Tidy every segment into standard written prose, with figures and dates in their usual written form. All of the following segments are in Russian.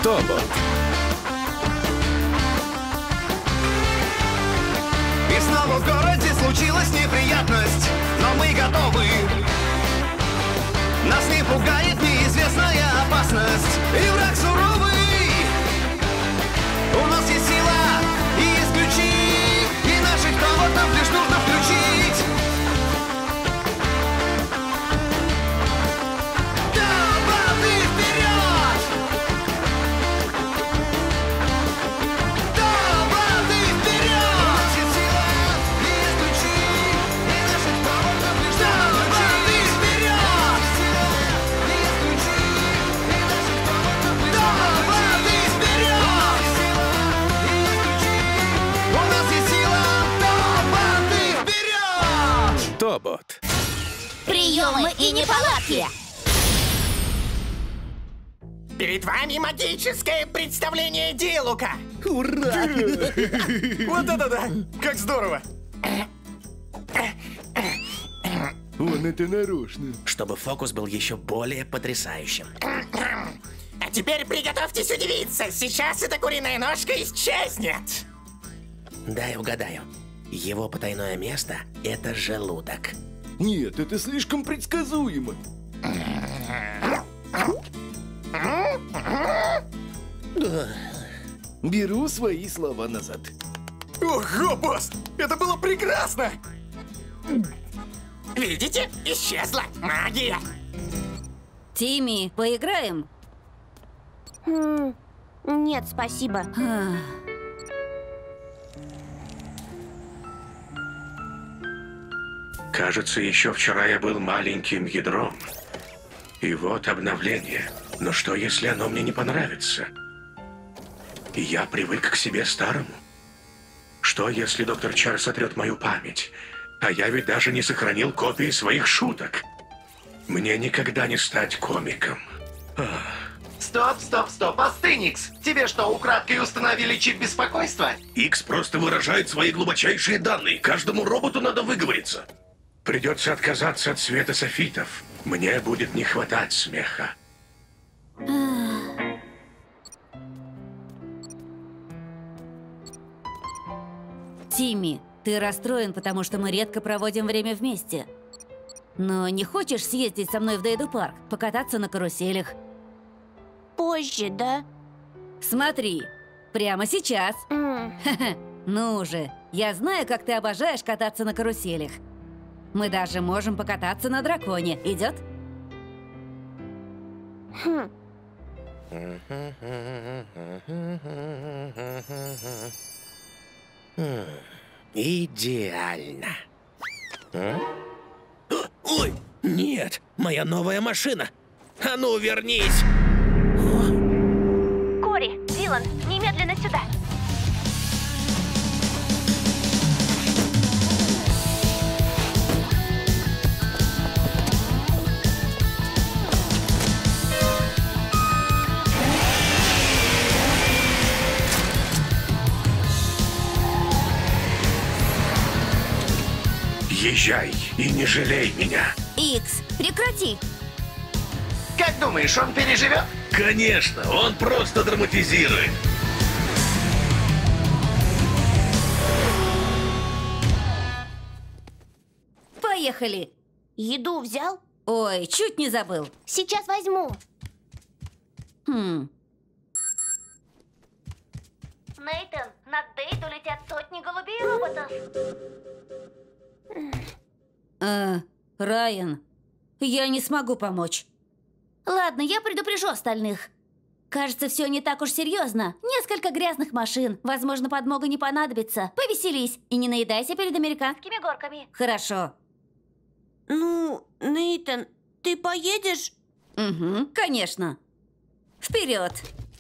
Тобот. И снова в городе случилась неприятность, но мы готовы. Нас не пугает неизвестная опасность, и враг суровый. У нас есть сила и есть ключи, и наших роботов лишь нужно включить. Роботы вперед! Роботы вперед! У нас есть сила и есть ключи, и наших роботов лишь нужно включить. Роботы вперед! И есть ключи, и наших роботов лишь нужно включить. Роботы вперед! У нас есть сила, роботы вперед! Тобот. Приемы и неполадки. Перед вами магическое представление Дилука. Ура! Вот это да! Как здорово! Он это нарочно. Чтобы фокус был еще более потрясающим. А теперь приготовьтесь удивиться. Сейчас эта куриная ножка исчезнет. Дай угадаю. Его потайное место — это желудок. Нет, это слишком предсказуемо. Беру свои слова назад. Ого, босс! Это было прекрасно! Видите? Исчезла магия. Тимми, поиграем? Нет, спасибо. Кажется, еще вчера я был маленьким ядром. И вот обновление. Но что, если оно мне не понравится? И я привык к себе старому? Что, если доктор Чар сотрет мою память? А я ведь даже не сохранил копии своих шуток. Мне никогда не стать комиком. Стоп, остынь, Икс. Тебе что, украдкой установили чип беспокойства? Икс просто выражает свои глубочайшие данные. Каждому роботу надо выговориться. Придется отказаться от света софитов. Мне будет не хватать смеха. Тимми, ты расстроен, потому что мы редко проводим время вместе. Но не хочешь съездить со мной в Дейду парк, покататься на каруселях? Позже, да? Смотри, прямо сейчас. Ну же, я знаю, как ты обожаешь кататься на каруселях. Мы даже можем покататься на драконе. Идет? Идеально. Ой, нет, моя новая машина. А ну, вернись. Кори, Дилан, немедленно сюда. Езжай и не жалей меня. Икс, прекрати. Как думаешь, он переживет? Конечно, он просто драматизирует. Поехали. Еду взял? Ой, чуть не забыл. Сейчас возьму. Нейтан, над Дейду летят сотни голубей-роботов. Райан, я не смогу помочь. Ладно, я предупрежу остальных. Кажется, все не так уж серьезно. Несколько грязных машин. Возможно, подмога не понадобится. Повеселись и не наедайся перед американскими горками. Хорошо. Ну, Нейтан, ты поедешь? Угу, конечно. Вперед!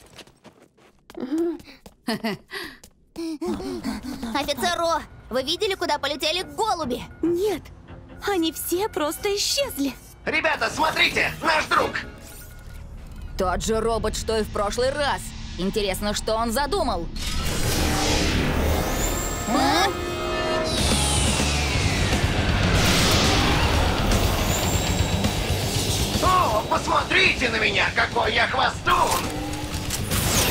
Офицер Ро, вы видели, куда полетели голуби? Нет, они все просто исчезли. Ребята, смотрите, наш друг! Тот же робот, что и в прошлый раз. Интересно, что он задумал? О, посмотрите на меня, какой я хвостун!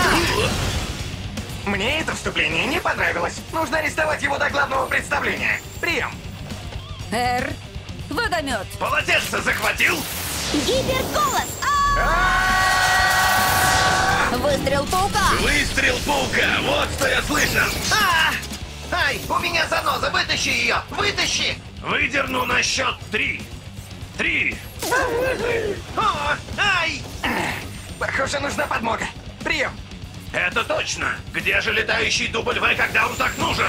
Мне это вступление не понравилось. Нужно арестовать его до главного представления. Прием. Р. Водомет. Полотенце захватил? Гиперголос! Выстрел паука! Выстрел паука, вот что я слышал. Ай, у меня заноза, вытащи ее! Вытащи! Выдерну на счет 3. 3. О, ай! Похоже, нужна подмога. Прием. Это точно. Где же летающий дубль В, когда он так нужен?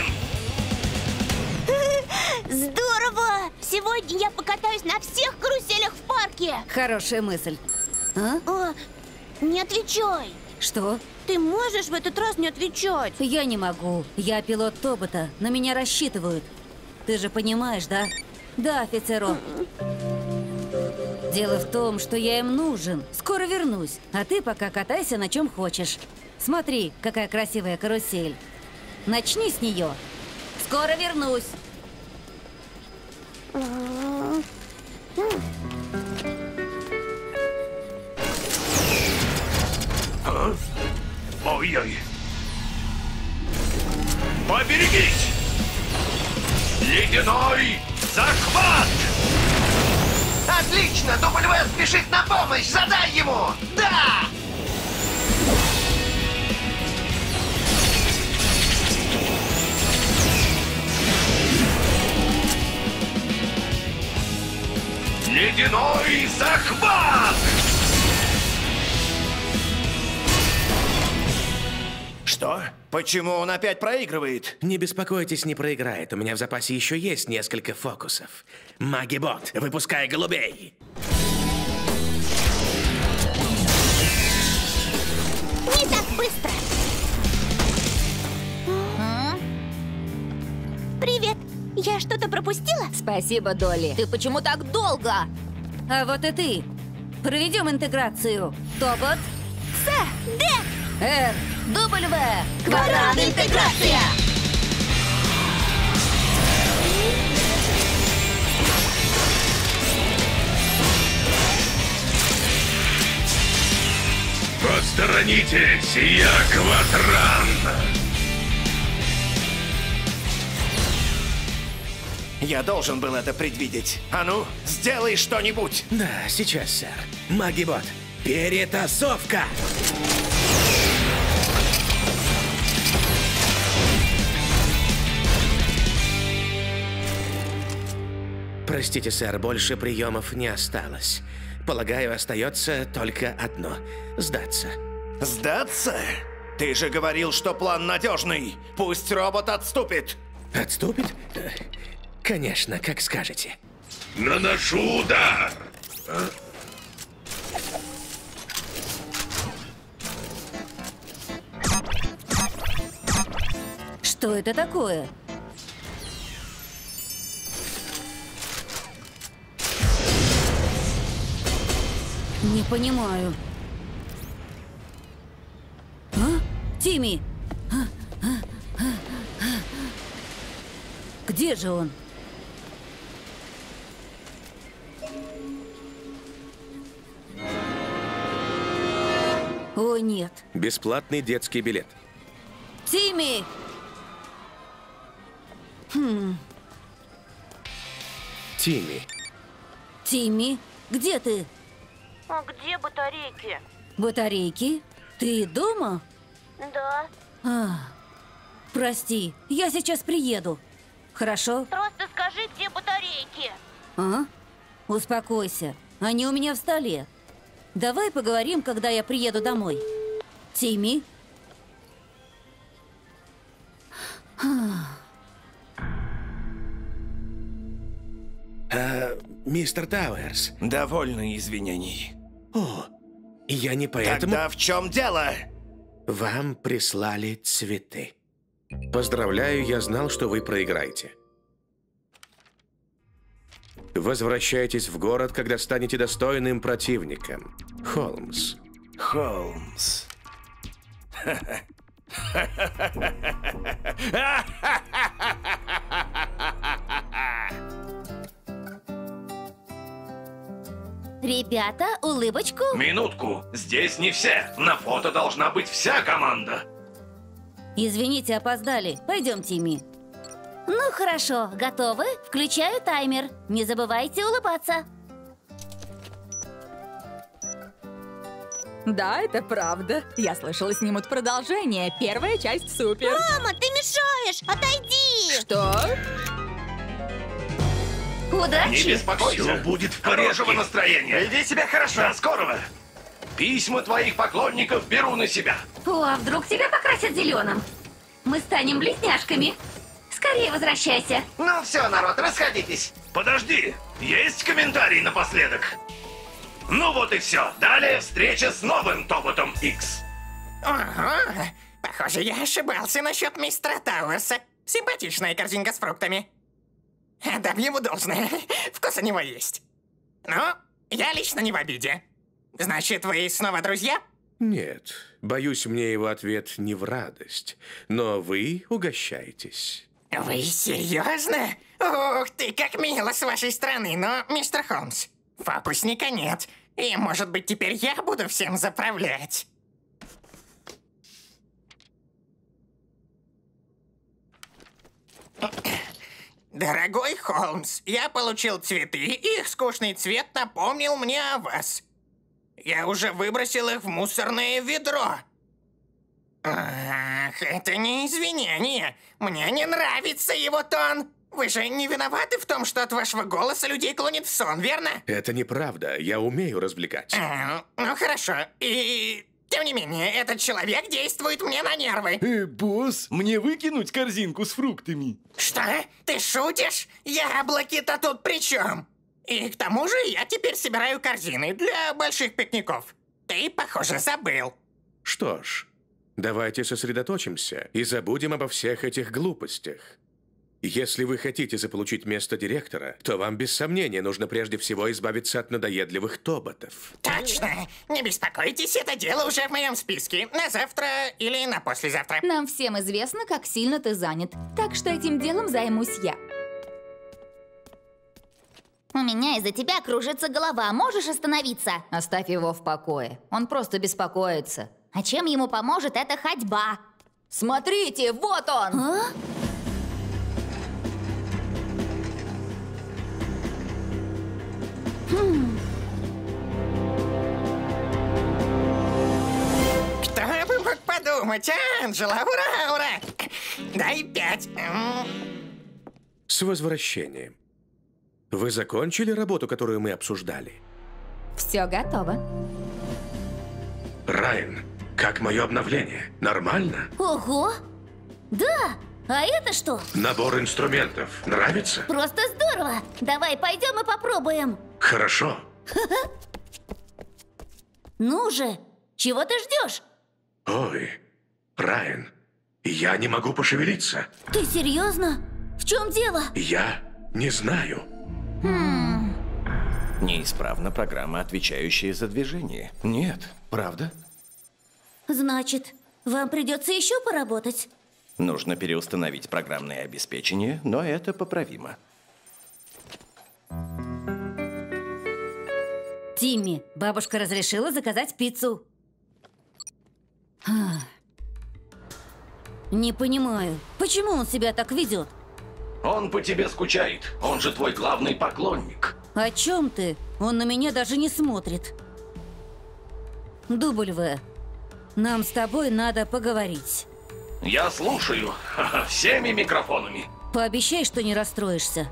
Здорово! Сегодня я покатаюсь на всех каруселях в парке. Хорошая мысль. А? О, не отвечай. Что? Ты можешь в этот раз не отвечать? Я не могу. Я пилот Тобота. На меня рассчитывают. Ты же понимаешь, да? Да, офицеров. Дело в том, что я им нужен. Скоро вернусь. А ты пока катайся на чем хочешь. Смотри, какая красивая карусель. Начни с нее. Скоро вернусь. Ой-ой. Поберегись! Ледяной захват! Отлично! Дубль В спешит на помощь! Задай ему! Да! Ледяной захват! Что? Почему он опять проигрывает? Не беспокойтесь, не проиграет. У меня в запасе еще есть несколько фокусов. Магибот, выпускай голубей! Не так быстро. Привет. Я что-то пропустила? Спасибо, Долли. Ты почему так долго? А вот и ты. Проведем интеграцию. Тобот. С, Д, Р. Дубль В. Квадрат интеграция. Посторонитесь, я Квадран! Я должен был это предвидеть. А ну, сделай что-нибудь. Да, сейчас, сэр. Магибот, перетасовка! Простите, сэр, больше приемов не осталось. Полагаю, остается только одно – сдаться. Сдаться? Ты же говорил, что план надежный. Пусть робот отступит. Отступит? Конечно, как скажете. Наношу удар! Что это такое? Не понимаю. А? Тимми! Где же он? О, нет. Бесплатный детский билет. Тимми! Тимми. Тимми, где ты? А где батарейки? Батарейки? Ты дома? Да. Прости, я сейчас приеду. Хорошо? Просто скажи, где батарейки. А? Успокойся. Они у меня в столе. Давай поговорим, когда я приеду домой. Тимми? Мистер Тауэрс. Довольно извинений. О, я не поэтому... Тогда в чем дело? Вам прислали цветы. Поздравляю, я знал, что вы проиграете. Возвращайтесь в город, когда станете достойным противником. Холмс. Холмс. Ребята, улыбочку. Минутку, здесь не все. На фото должна быть вся команда. Извините, опоздали. Пойдем, Тимми. Ну, хорошо. Готовы? Включаю таймер. Не забывайте улыбаться. Да, это правда. Я слышала, снимут продолжение. Первая часть супер. Мама, ты мешаешь! Отойди! Что? Не Удачи! беспокойся, Всё будет в хорошего порядке. настроения. Веди себя хорошо. До скорого. Письма твоих поклонников беру на себя. О, а вдруг тебя покрасят зеленым? Мы станем близняшками. Скорее возвращайся. Ну все, народ, расходитесь. Подожди, есть комментарий напоследок? Ну вот и все. Далее встреча с новым Тоботом X. Ага, похоже, я ошибался насчет мистера Тауэрса. Симпатичная корзинка с фруктами. Дам ему должное. Вкус у него есть. Но я лично не в обиде. Значит, вы снова друзья? Нет, боюсь, мне его ответ не в радость. Но вы угощаетесь. Вы серьезно? Ух ты, как мило с вашей стороны, но, мистер Холмс, фокусника нет. И, может быть, теперь я буду всем заправлять. Дорогой Холмс, я получил цветы, и их скучный цвет напомнил мне о вас. Я уже выбросил их в мусорное ведро. Ах, это не извинение. Мне не нравится его тон. Вы же не виноваты в том, что от вашего голоса людей клонит в сон, верно? Это неправда, я умею развлекать. Ну хорошо. И тем не менее, этот человек действует мне на нервы. Босс, мне выкинуть корзинку с фруктами? Что? Ты шутишь? Яблоки-то тут при чем? И к тому же я теперь собираю корзины для больших пикников. Ты, похоже, забыл. Что ж, давайте сосредоточимся и забудем обо всех этих глупостях. Если вы хотите заполучить место директора, то вам без сомнения нужно прежде всего избавиться от надоедливых тоботов. Точно. Не беспокойтесь, это дело уже в моем списке. На завтра или на послезавтра. Нам всем известно, как сильно ты занят. Так что этим делом займусь я. У меня из-за тебя кружится голова. Можешь остановиться? Оставь его в покое. Он просто беспокоится. А чем ему поможет эта ходьба? Смотрите, вот он! А? Кто бы мог подумать, а, Анджела? Ура, ура! Дай 5. С возвращением. Вы закончили работу, которую мы обсуждали? Все готово. Райан, как мое обновление? Нормально? Ого! Да! А это что? Набор инструментов. Нравится? Просто здорово! Давай пойдем и попробуем. Хорошо. Ну же, чего ты ждешь? Ой, Райан, я не могу пошевелиться. Ты серьезно? В чем дело? Я не знаю. Неисправна программа, отвечающая за движение. Нет, правда? Значит, вам придется еще поработать. Нужно переустановить программное обеспечение, но это поправимо. Тимми, бабушка разрешила заказать пиццу. Не понимаю, почему он себя так ведет? Он по тебе скучает. Он же твой главный поклонник. О чем ты? Он на меня даже не смотрит. W, нам с тобой надо поговорить. Я слушаю. Всеми микрофонами. Пообещай, что не расстроишься.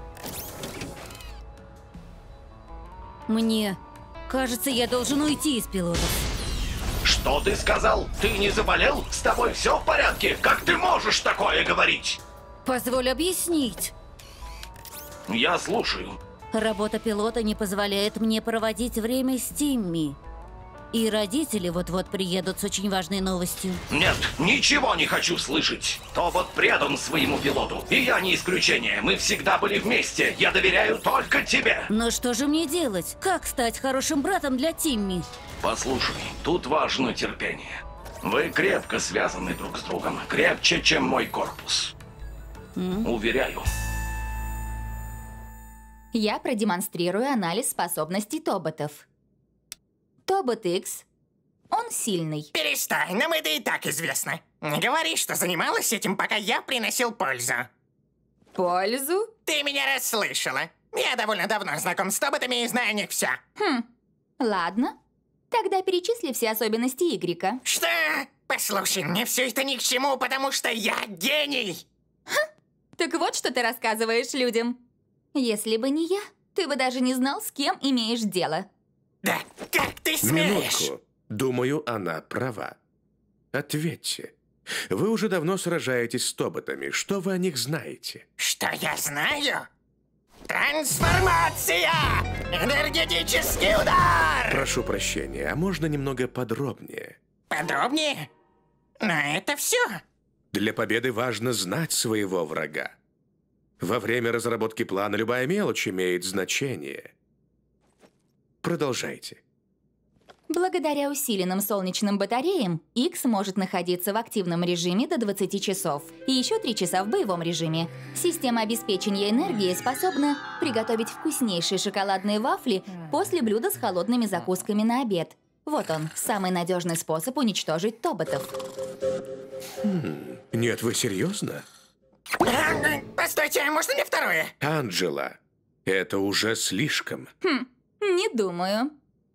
Мне кажется, я должен уйти из пилотов. Что ты сказал? Ты не заболел? С тобой все в порядке? Как ты можешь такое говорить? Позволь объяснить. Я слушаю. Работа пилота не позволяет мне проводить время с Тимми. И родители вот-вот приедут с очень важной новостью. Нет, ничего не хочу слышать. Тобот предан своему пилоту. И я не исключение. Мы всегда были вместе. Я доверяю только тебе. Но что же мне делать? Как стать хорошим братом для Тимми? Послушай, тут важно терпение. Вы крепко связаны друг с другом. Крепче, чем мой корпус. Уверяю. Я продемонстрирую анализ способностей тоботов. Тобот Икс. Он сильный. Перестань, нам это и так известно. Не говори, что занималась этим, пока я приносил пользу. Пользу? Ты меня расслышала. Я довольно давно знаком с тоботами и знаю о них все. Ладно. Тогда перечисли все особенности Игрека. Что? Послушай, мне все это ни к чему, потому что я гений. Так вот, что ты рассказываешь людям. Если бы не я, ты бы даже не знал, с кем имеешь дело. Да, как ты смеешь? Минутку. Думаю, она права. Ответьте. Вы уже давно сражаетесь с тоботами. Что вы о них знаете? Что я знаю? Трансформация! Энергетический удар! Прошу прощения, а можно немного подробнее? Подробнее? Но это все. Для победы важно знать своего врага. Во время разработки плана любая мелочь имеет значение. Продолжайте. Благодаря усиленным солнечным батареям, Икс может находиться в активном режиме до 20 часов и еще 3 часа в боевом режиме. Система обеспечения энергией способна приготовить вкуснейшие шоколадные вафли после блюда с холодными закусками на обед. Вот он, самый надежный способ уничтожить тоботов. Нет, вы серьезно? Постойте, можно мне второе? Анджела, это уже слишком. Не думаю.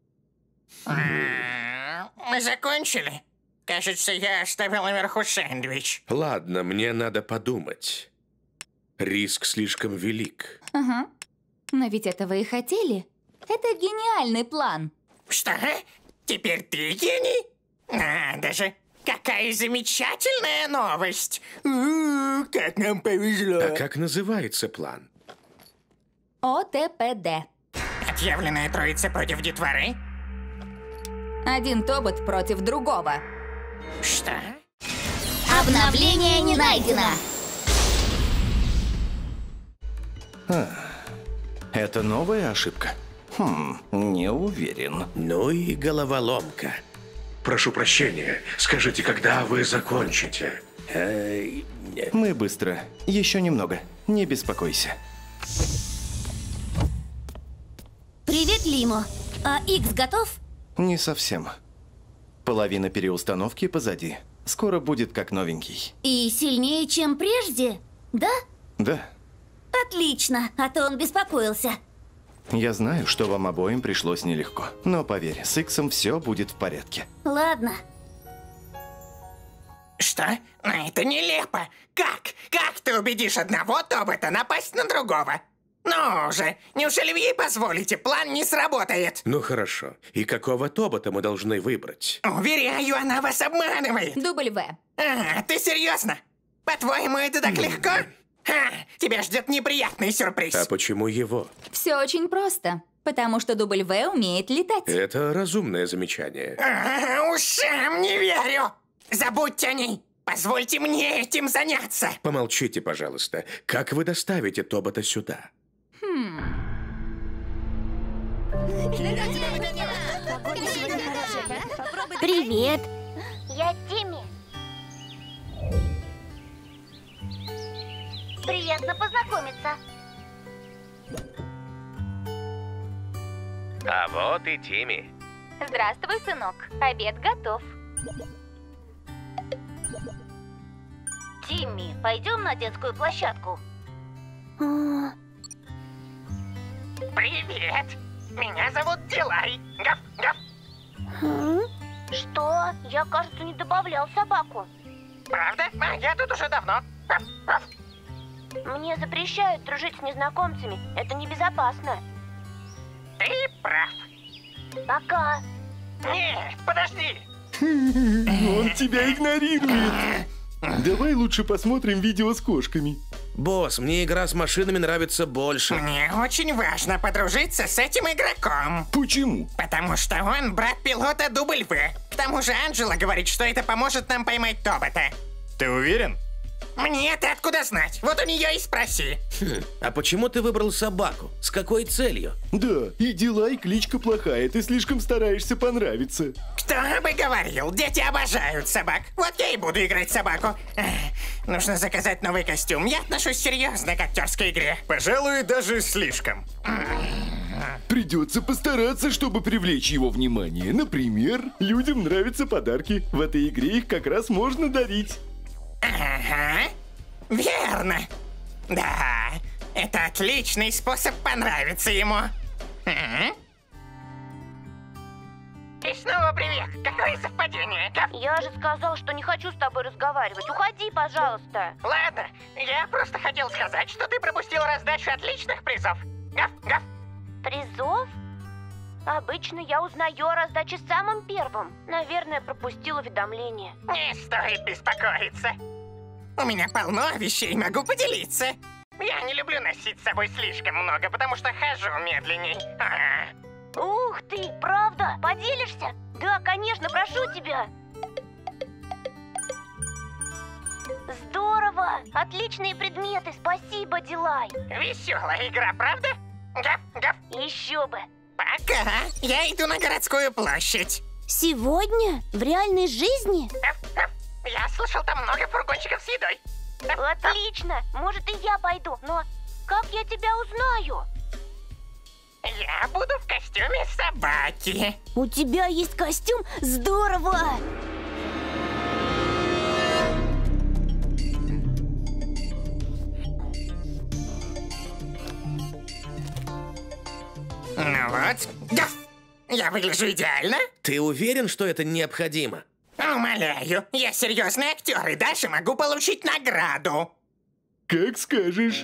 Мы закончили? Кажется, я оставил наверху сэндвич. Ладно, мне надо подумать. Риск слишком велик. Ага. Но ведь этого и хотели. Это гениальный план. Что? Теперь ты гений? Надо же! Какая замечательная новость! Как нам повезло! А как называется план? ОТПД. Отъявленная троица против детворы? Один тобот против другого. Что? Обновление не найдено. Это новая ошибка? Не уверен. Ну и головоломка. Прошу прощения, скажите, когда вы закончите? Мы быстро. Еще немного. Не беспокойся. Привет, Лимо. А Икс готов? Не совсем. Половина переустановки позади. Скоро будет как новенький. И сильнее, чем прежде? Да? Да. Отлично, а то он беспокоился. Я знаю, что вам обоим пришлось нелегко. Но поверь, с Иксом все будет в порядке. Ладно. Что? Это нелепо. Как? Как ты убедишь одного тобота напасть на другого? Ну же, неужели вы ей позволите? План не сработает. Ну хорошо. И какого тобота мы должны выбрать? Уверяю, она вас обманывает. W. Ты серьезно? По-твоему, это так легко? Тебя ждет неприятный сюрприз. А почему его? Все очень просто. Потому что W умеет летать. Это разумное замечание. Ушам не верю. Забудьте о ней. Позвольте мне этим заняться. Помолчите, пожалуйста. Как вы доставите тобота сюда? Привет. Я Тимми. Приятно познакомиться. А вот и Тимми. Здравствуй, сынок. Обед готов. Тимми, пойдем на детскую площадку? Привет. Меня зовут Дилай. Гав, гав. Что? Я, кажется, не добавлял собаку. Правда? Я тут уже давно. Гав, гав. Мне запрещают дружить с незнакомцами. Это небезопасно. Ты прав. Пока. Нет, подожди. Он тебя игнорирует. Давай лучше посмотрим видео с кошками. Босс, мне игра с машинами нравится больше. Мне очень важно подружиться с этим игроком. Почему? Потому что он брат пилота W. К тому же Анджела говорит, что это поможет нам поймать тобота. Ты уверен? Мне-то откуда знать? Вот у нее и спроси. А почему ты выбрал собаку? С какой целью? Да, и дела, и кличка плохая. Ты слишком стараешься понравиться. Кто бы говорил, дети обожают собак. Вот я и буду играть собаку. Нужно заказать новый костюм. Я отношусь серьезно к актерской игре. Пожалуй, даже слишком. Придется постараться, чтобы привлечь его внимание. Например, людям нравятся подарки. В этой игре их как раз можно дарить. Ага, верно. Да, это отличный способ понравиться ему. И снова привет. Какое совпадение, Гав? Я же сказал, что не хочу с тобой разговаривать. Уходи, пожалуйста. Ладно, я просто хотел сказать, что ты пропустил раздачу отличных призов. Гав, Гав. Призов? Обычно я узнаю о раздаче самым первым. Наверное, пропустил уведомление. Не стоит беспокоиться. У меня полно вещей, могу поделиться. Я не люблю носить с собой слишком много, потому что хожу медленней. Ух ты, правда? Поделишься? Да, конечно, прошу тебя. Здорово! Отличные предметы, спасибо, Дилай. Веселая игра, правда? Гав, Гав. Еще бы. Пока. Я иду на городскую площадь. Сегодня? В реальной жизни? Гав, Гав. Я слышал, там много фургончиков с едой. Отлично. Может, и я пойду, но как я тебя узнаю? Я буду в костюме собаки. У тебя есть костюм? Здорово! Ну вот, Гав! Я выгляжу идеально? Ты уверен, что это необходимо? Умоляю, я серьезный актер и даже могу получить награду. Как скажешь.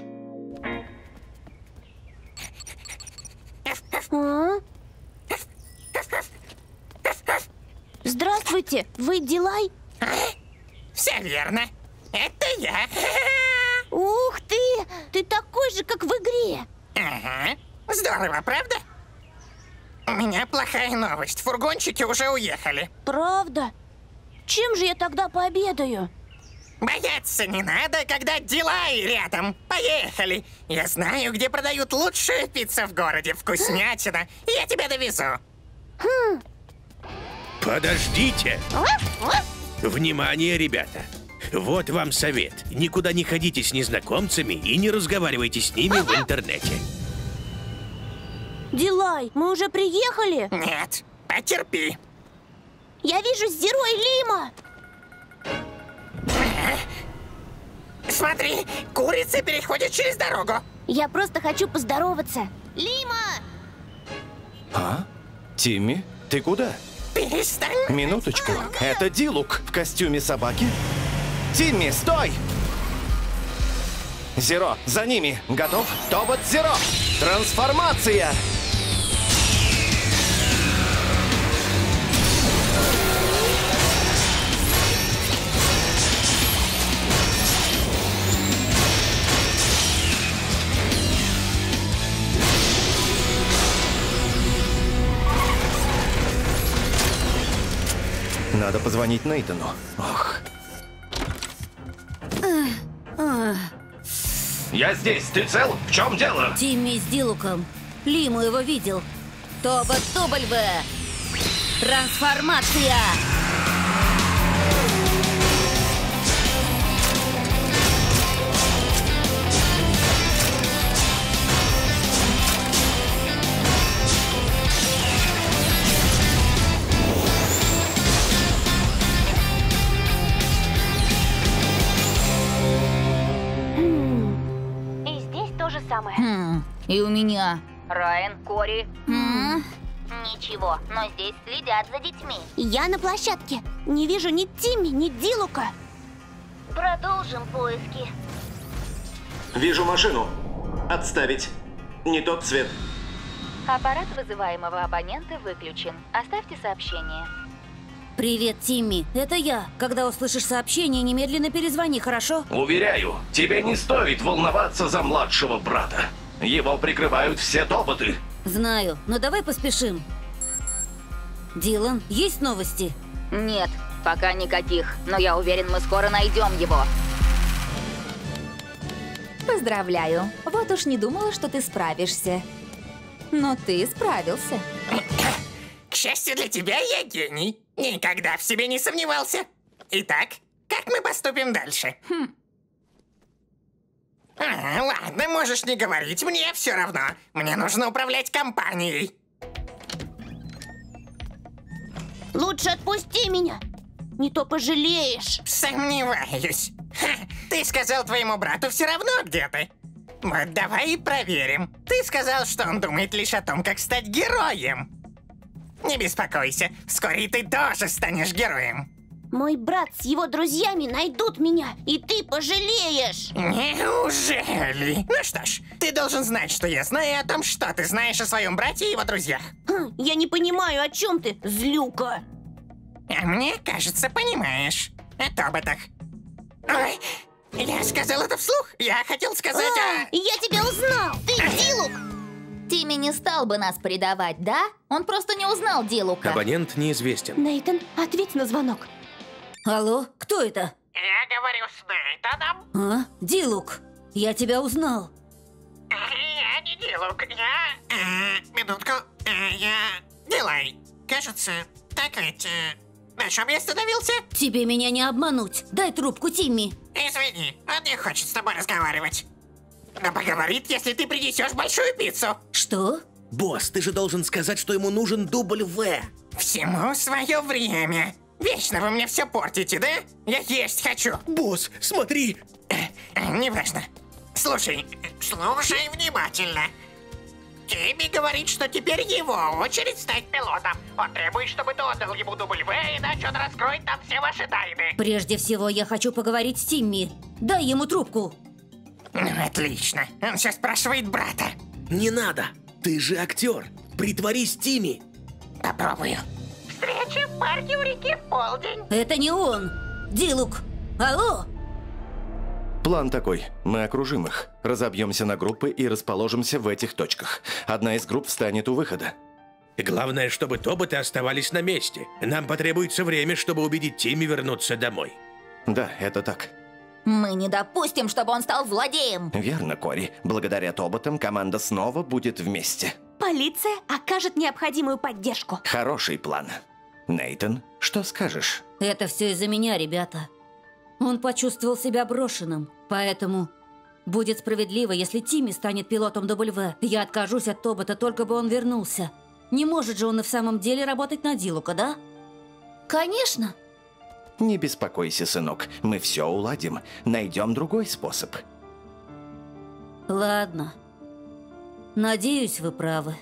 Здравствуйте, вы Дилай? Все верно. Это я. Ух ты! Ты такой же, как в игре. Ага. Здорово, правда? У меня плохая новость. Фургончики уже уехали. Правда? Чем же я тогда пообедаю? Бояться не надо, когда Дилай рядом. Поехали. Я знаю, где продают лучшую пиццу в городе. Вкуснятина. Я тебя довезу. Подождите! Внимание, ребята! Вот вам совет. Никуда не ходите с незнакомцами и не разговаривайте с ними в интернете. Дилай, мы уже приехали? Нет, потерпи. Я вижу Зеро и Лима. Смотри, курица переходит через дорогу. Я просто хочу поздороваться. Лима! А? Тимми, ты куда? Перестань. Минуточку. Это Дилук в костюме собаки. Тимми, стой! Зеро, за ними. Готов? Тобот Зеро! Трансформация! Надо позвонить Нейтану. Ох. Я здесь, ты цел? В чем дело? Тимми с Дилуком. Лиму его видел. Тобот W. Трансформация! И здесь то же самое. И у меня. Райан, Кори. Ничего, но здесь следят за детьми. Я на площадке. Не вижу ни Тимми, ни Дилука. Продолжим поиски. Вижу машину. Отставить. Не тот цвет. Аппарат вызываемого абонента выключен. Оставьте сообщение. Привет, Тимми. Это я. Когда услышишь сообщение, немедленно перезвони, хорошо? Уверяю, тебе не стоит волноваться за младшего брата. Его прикрывают все тоботы. Знаю, но давай поспешим. Дилан, есть новости? Нет, пока никаких. Но я уверен, мы скоро найдем его. Поздравляю. Вот уж не думала, что ты справишься. Но ты справился. К счастью для тебя, я гений. Никогда в себе не сомневался. Итак, как мы поступим дальше? Ладно, можешь не говорить, мне все равно. Мне нужно управлять компанией. Лучше отпусти меня. Не то пожалеешь. Сомневаюсь. Ты сказал твоему брату все равно, где ты. Вот давай и проверим. Ты сказал, что он думает лишь о том, как стать героем. Не беспокойся, вскоре ты тоже станешь героем. Мой брат с его друзьями найдут меня, и ты пожалеешь. Неужели? Ну что ж, ты должен знать, что я знаю о том, что ты знаешь о своем брате и его друзьях. Я не понимаю, о чем ты, злюка. А мне кажется, понимаешь. О тоботах. Ой, я сказал это вслух. Я хотел сказать о... Я тебя узнал! Ты Дилук! Тимми не стал бы нас предавать, да? Он просто не узнал Дилука. Абонент неизвестен. Нейтан, ответь на звонок. Алло, кто это? Я говорю с Нейтаном. А? Дилук, я тебя узнал. Я не Дилук, я... минутку, я... Дилай. Кажется, так ведь... На чем я остановился? Тебе меня не обмануть. Дай трубку, Тимми. Извини, он не хочет с тобой разговаривать. Но поговорит, если ты принесешь большую пиццу. Что? Босс, ты же должен сказать, что ему нужен дубль В. Всему свое время. Вечно вы мне все портите, да? Я есть хочу. Босс, смотри. Неважно. Слушай внимательно. Тимми говорит, что теперь его очередь стать пилотом. Он требует, чтобы ты отдал ему дубль В, иначе он раскроет там все ваши тайны. Прежде всего, я хочу поговорить с Тимми. Дай ему трубку. Ну, отлично. Он сейчас спрашивает брата. Не надо. Ты же актер. Притворись Тимми. Попробую. Встреча в парке у реки в полдень. Это не он. Дилук. Алло? План такой. Мы окружим их, разобьемся на группы и расположимся в этих точках. Одна из групп встанет у выхода. Главное, чтобы тоботы оставались на месте. Нам потребуется время, чтобы убедить Тимми вернуться домой. Да, это так. Мы не допустим, чтобы он стал злодеем. Верно, Кори. Благодаря тоботам команда снова будет вместе. Полиция окажет необходимую поддержку. Хороший план. Нейтан, что скажешь? Это все из-за меня, ребята. Он почувствовал себя брошенным, поэтому будет справедливо, если Тимми станет пилотом W. Я откажусь от тобота, только бы он вернулся. Не может же он и в самом деле работать на Дилука, да? Конечно. Не беспокойся, сынок. Мы все уладим. Найдем другой способ. Ладно. Надеюсь, вы правы.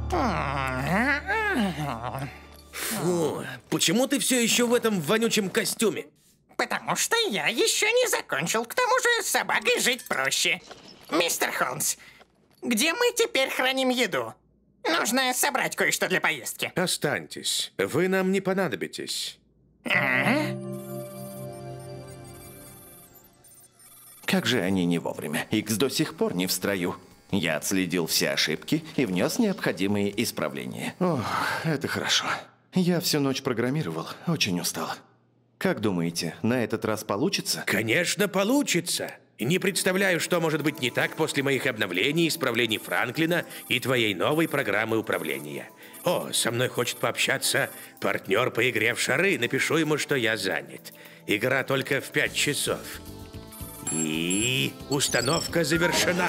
Фу, почему ты все еще в этом вонючем костюме? Потому что я еще не закончил. К тому же с собакой жить проще. Мистер Холмс, где мы теперь храним еду? Нужно собрать кое-что для поездки. Останьтесь. Вы нам не понадобитесь. Как же они не вовремя. Икс до сих пор не в строю. Я отследил все ошибки и внес необходимые исправления. Ох, это хорошо. Я всю ночь программировал, очень устал. Как думаете, на этот раз получится? Конечно, получится. Не представляю, что может быть не так после моих обновлений, исправлений Франклина и твоей новой программы управления. О, со мной хочет пообщаться партнер по игре в шары. Напишу ему, что я занят. Игра только в 5 часов. И установка завершена.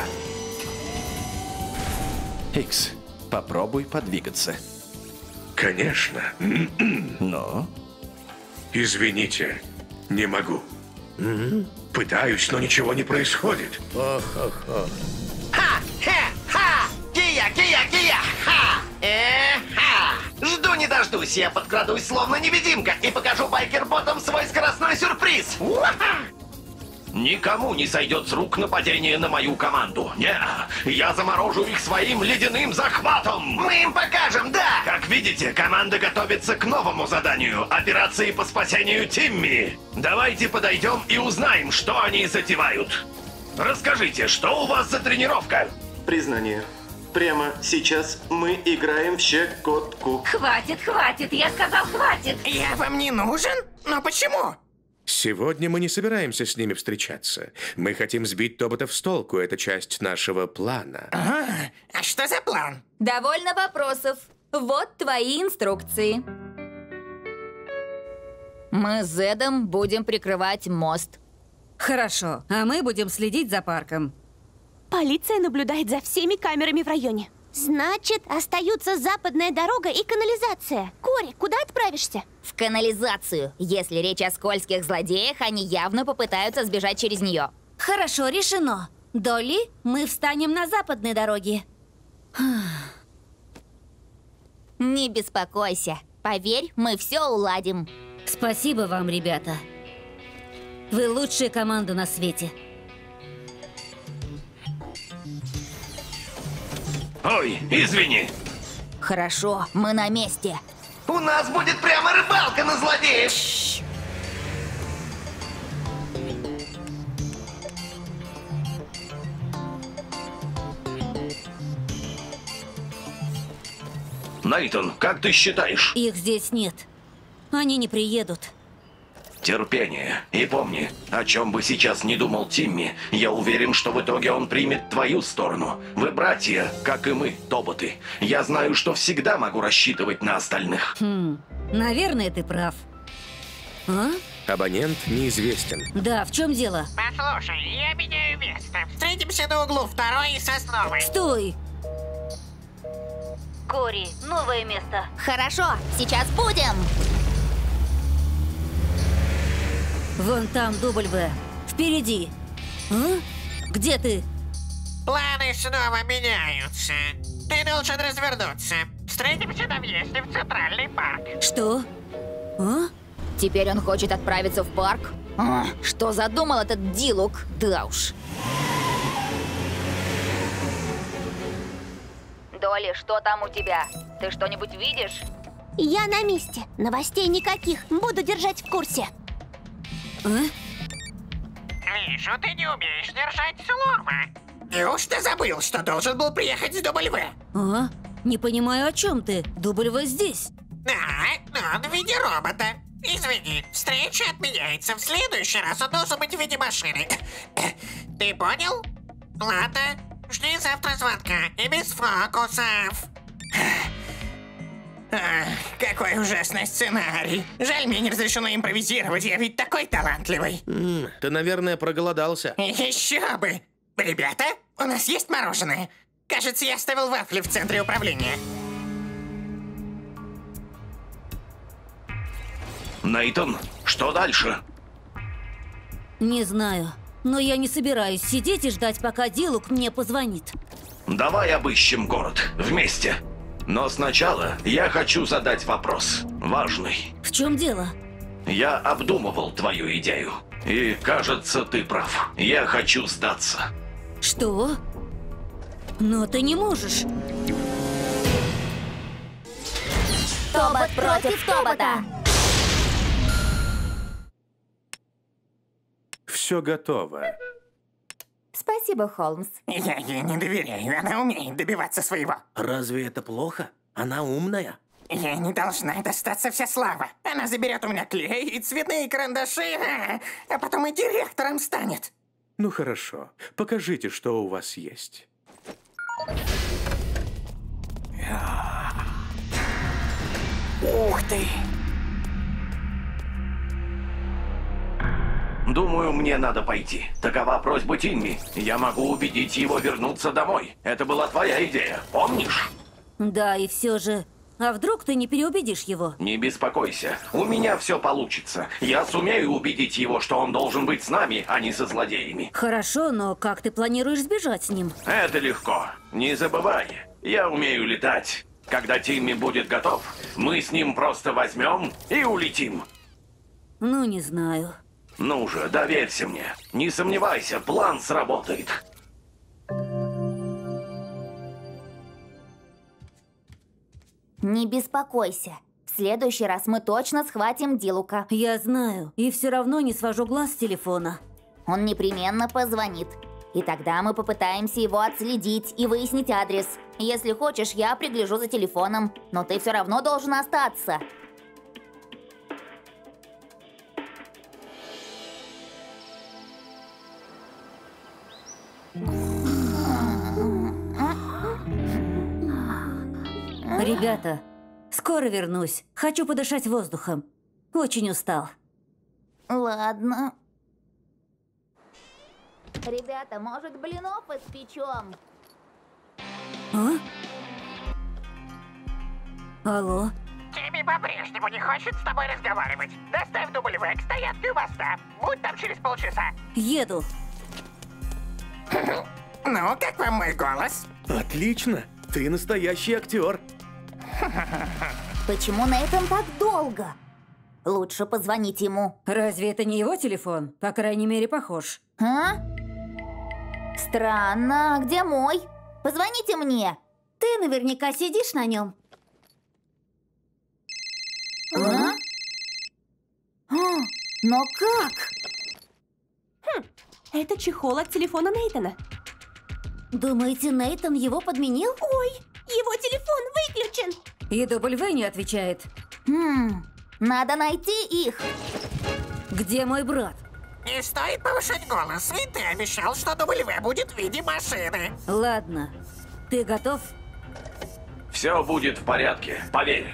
Икс, попробуй подвигаться. Конечно. Но? Извините, не могу. Пытаюсь, но ничего не происходит. Ох-ох-ох. Ха! Кия! Ха! Ха! Жду не дождусь, я подкрадусь словно невидимка и покажу байкерботам свой скоростной сюрприз. Никому не сойдет с рук нападение на мою команду. Не, я заморожу их своим ледяным захватом. Мы им покажем, да! Как видите, команда готовится к новому заданию – операции по спасению Тимми. Давайте подойдем и узнаем, что они затевают. Расскажите, что у вас за тренировка? Признание. Прямо сейчас мы играем в щекотку. Хватит, я сказал хватит. Я вам не нужен? Но почему? Сегодня мы не собираемся с ними встречаться. Мы хотим сбить тоботов с толку. Это часть нашего плана. А что за план? Довольно вопросов. Вот твои инструкции. Мы с Зедом будем прикрывать мост. Хорошо, а мы будем следить за парком. Полиция наблюдает за всеми камерами в районе. Значит, остаются западная дорога и канализация. Кори, куда отправишься? В канализацию. Если речь о скользких злодеях, они явно попытаются сбежать через нее. Хорошо, решено. Долли, мы встанем на западной дороге. Не беспокойся. Поверь, мы все уладим. Спасибо вам, ребята. Вы лучшая команда на свете. Ой, извини. Хорошо, мы на месте. У нас будет прямо рыбалка на злодеев. Нейтан, как ты считаешь? Их здесь нет. Они не приедут. Терпение. И помни, о чем бы сейчас ни думал Тимми, я уверен, что в итоге он примет твою сторону. Вы братья, как и мы, тоботы. Я знаю, что всегда могу рассчитывать на остальных. Наверное, ты прав. А? Абонент неизвестен. Да, в чем дело? Послушай, я меняю место. Встретимся на углу 2 и Сосновой. Стой! Кори, новое место. Хорошо, сейчас будем. Вон там W. Впереди. А? Где ты? Планы снова меняются. Ты должен развернуться. Встретимся на въезде в Центральный парк. Что? А? Теперь он хочет отправиться в парк? Что задумал этот Дилук? Да уж. Долли, что там у тебя? Ты что-нибудь видишь? Я на месте. Новостей никаких. Буду держать в курсе. А? Вижу, ты не умеешь держать слово. Неужто забыл, что должен был приехать с W? А? Не понимаю, о чем ты. W здесь. Да, но он в виде робота. Извини, встреча отменяется. В следующий раз он должен быть в виде машины. Ты понял? Ладно, жди завтра звонка и без фокусов. Какой ужасный сценарий. Жаль, мне не разрешено импровизировать, я ведь такой талантливый. Ты, наверное, проголодался. Еще бы! Ребята, у нас есть мороженое. Кажется, я оставил вафли в центре управления. Нейтан, что дальше? Не знаю. Но я не собираюсь сидеть и ждать, пока Дилук мне позвонит. Давай обыщем город вместе. Но сначала я хочу задать вопрос. Важный. В чем дело? Я обдумывал твою идею. И, кажется, ты прав. Я хочу сдаться. Что? Но ты не можешь. Тобот против Тобота. Все готово. Спасибо, Холмс. Я ей не доверяю, она умеет добиваться своего. Разве это плохо? Она умная. Ей не должна достаться вся слава. Она заберет у меня клей и цветные карандаши, а потом и директором станет. Ну хорошо, покажите, что у вас есть. Ух ты! Думаю, мне надо пойти. Такова просьба Тимми. Я могу убедить его вернуться домой. Это была твоя идея, помнишь? Да, и все же... А вдруг ты не переубедишь его? Не беспокойся, у меня все получится. Я сумею убедить его, что он должен быть с нами, а не со злодеями. Хорошо, но как ты планируешь сбежать с ним? Это легко. Не забывай, я умею летать. Когда Тимми будет готов, мы с ним просто возьмем и улетим. Ну, не знаю. Ну же, доверься мне. Не сомневайся, план сработает. Не беспокойся. В следующий раз мы точно схватим Дилука. Я знаю, и все равно не свожу глаз с телефона. Он непременно позвонит. И тогда мы попытаемся его отследить и выяснить адрес. Если хочешь, я пригляжу за телефоном, но ты все равно должен остаться. Ребята, скоро вернусь. Хочу подышать воздухом. Очень устал. Ладно. Ребята, может, блинов испечем? А? Алло? Тимми по-прежнему не хочет с тобой разговаривать. Доставь W к стоянке у моста. Будь там через полчаса. Еду. Ну, как вам мой голос? Отлично. Ты настоящий актер. Почему Нейтан так долго? Лучше позвонить ему. Разве это не его телефон? По крайней мере, похож. А? Странно. А где мой? Позвоните мне. Ты наверняка сидишь на нем. А? Но как? Это чехол от телефона Нейтана. Думаете, Нейтан его подменил? Ой, его телефон выключен. И W не отвечает. Надо найти их. Где мой брат? Не стоит повышать голос, ведь ты обещал, что W будет в виде машины. Ладно. Ты готов? Все будет в порядке, поверь.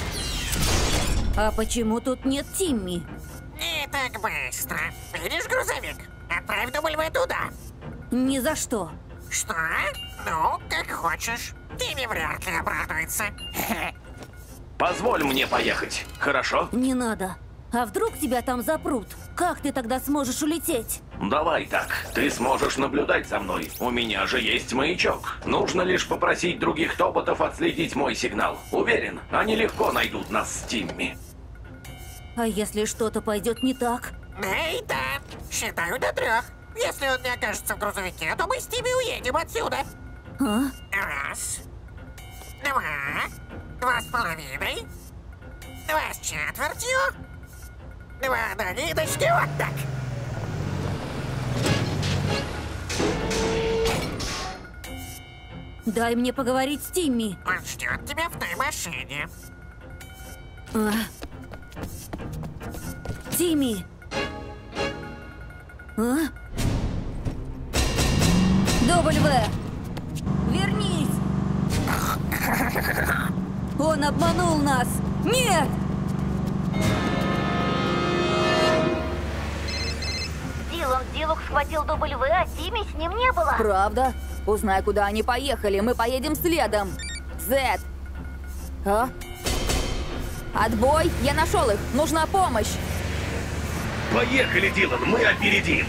А почему тут нет Тимми? Не так быстро. Видишь грузовик? Отправь W туда. Ни за что. Что? Ну, как хочешь. Тимми вряд ли обрадуется. Позволь мне поехать, хорошо? Не надо. А вдруг тебя там запрут? Как ты тогда сможешь улететь? Давай так, ты сможешь наблюдать за мной. У меня же есть маячок. Нужно лишь попросить других тоботов отследить мой сигнал. Уверен, они легко найдут нас с Тимми. А если что-то пойдет не так? Нейтан, считаю до 3. Если он не окажется в грузовике, то мы с Тимми уедем отсюда. А? 1, 2, 2,5, 2,25, 2 до ниточки, вот так. Дай мне поговорить с Тимми. Он ждет тебя в той машине. Тимми! А? W! Вернись! Он обманул нас! Нет! Дилук схватил W, а Тимми с ним не было. Правда? Узнай, куда они поехали. Мы поедем следом. Зет! А? Отбой! Я нашел их! Нужна помощь! Поехали, Дилан, мы опередим.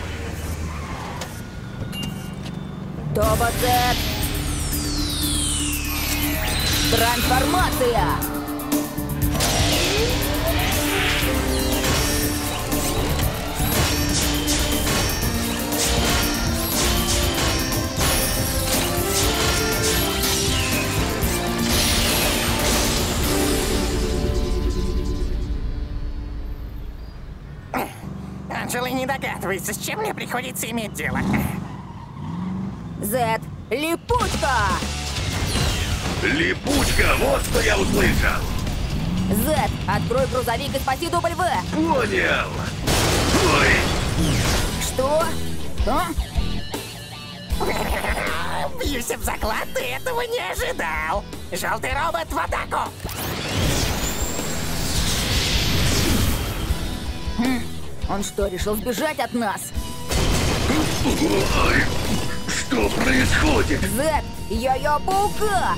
Тобот Зет! Трансформация! Анджела не догадывается, с чем мне приходится иметь дело. Зет! Липучка! Липучка, вот что я услышал. Зет, открой грузовик и спаси W! Понял. Ой. Что? А? Бьюсь об заклад, ты этого не ожидал. Желтый робот в атаку! Он что, решил сбежать от нас? Ой, что происходит? Зет, Йо-Йо-Паука!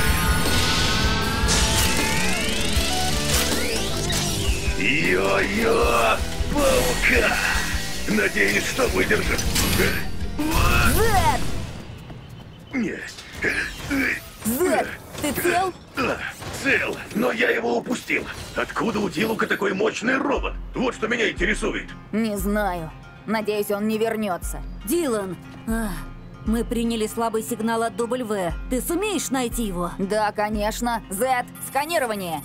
Йо-Йо-Паука! Надеюсь, что выдержит. Зет! Нет. Зет, ты цел? Цел, но я его упустил. Откуда у Дилука такой мощный робот? Вот что меня интересует. Не знаю. Надеюсь, он не вернется. Дилан! Мы приняли слабый сигнал от W. Ты сумеешь найти его? Да, конечно. Зет, сканирование.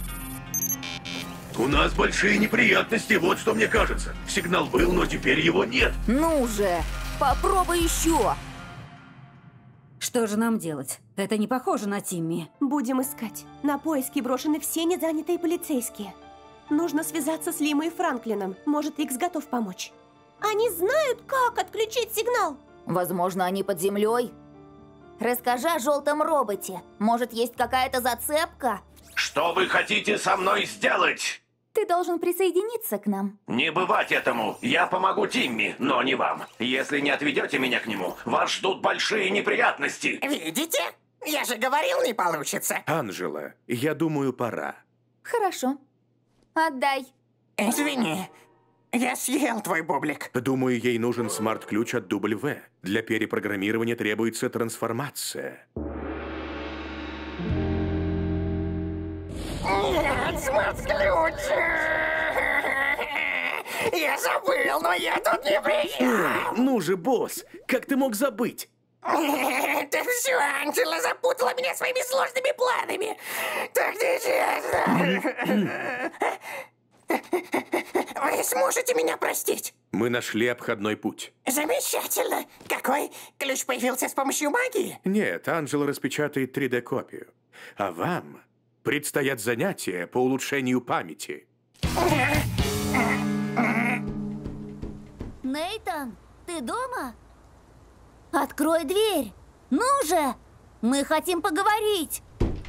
У нас большие неприятности, вот что мне кажется. Сигнал был, но теперь его нет. Ну же, попробуй еще. Что же нам делать? Это не похоже на Тимми. Будем искать. На поиски брошены все незанятые полицейские. Нужно связаться с Лимой и Франклином. Может, Икс готов помочь. Они знают, как отключить сигнал. Возможно, они под землей. Расскажи о желтом роботе. Может, есть какая-то зацепка? Что вы хотите со мной сделать? Ты должен присоединиться к нам. Не бывать этому. Я помогу Тимми, но не вам. Если не отведете меня к нему, вас ждут большие неприятности. Видите? Я же говорил, не получится. Анжела, я думаю, пора. Хорошо. Отдай. Извини, я съел твой бублик. Думаю, ей нужен смарт-ключ от W. Для перепрограммирования требуется трансформация. Нет, смарт-ключ. Я забыл, но я тут не при чем. Ну же, босс, как ты мог забыть? Это все, Анжела запутала меня своими сложными планами. Так нечестно. Вы сможете меня простить? Мы нашли обходной путь. Замечательно. Какой? Ключ появился с помощью магии? Нет, Анжела распечатает 3D-копию. А вам предстоят занятия по улучшению памяти. Нейтан, ты дома? Открой дверь! Ну же! Мы хотим поговорить!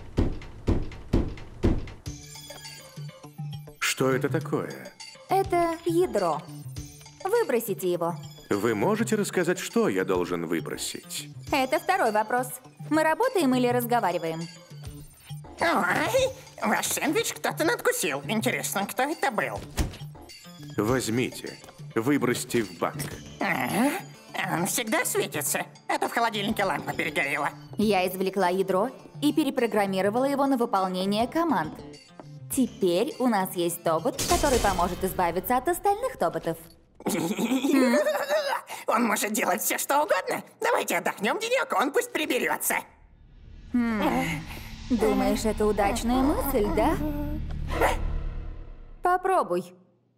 Что это такое? Это ядро. Выбросите его. Вы можете рассказать, что я должен выбросить? Это второй вопрос. Мы работаем или разговариваем? Ой, ваш сэндвич кто-то надкусил. Интересно, кто это был? Возьмите, выбросьте в бак. Он всегда светится. А то в холодильнике лампа перегорела. Я извлекла ядро и перепрограммировала его на выполнение команд. Теперь у нас есть тобот, который поможет избавиться от остальных тоботов. Он может делать все, что угодно. Давайте отдохнем денек, он пусть приберется. Думаешь, это удачная мысль, да? Попробуй.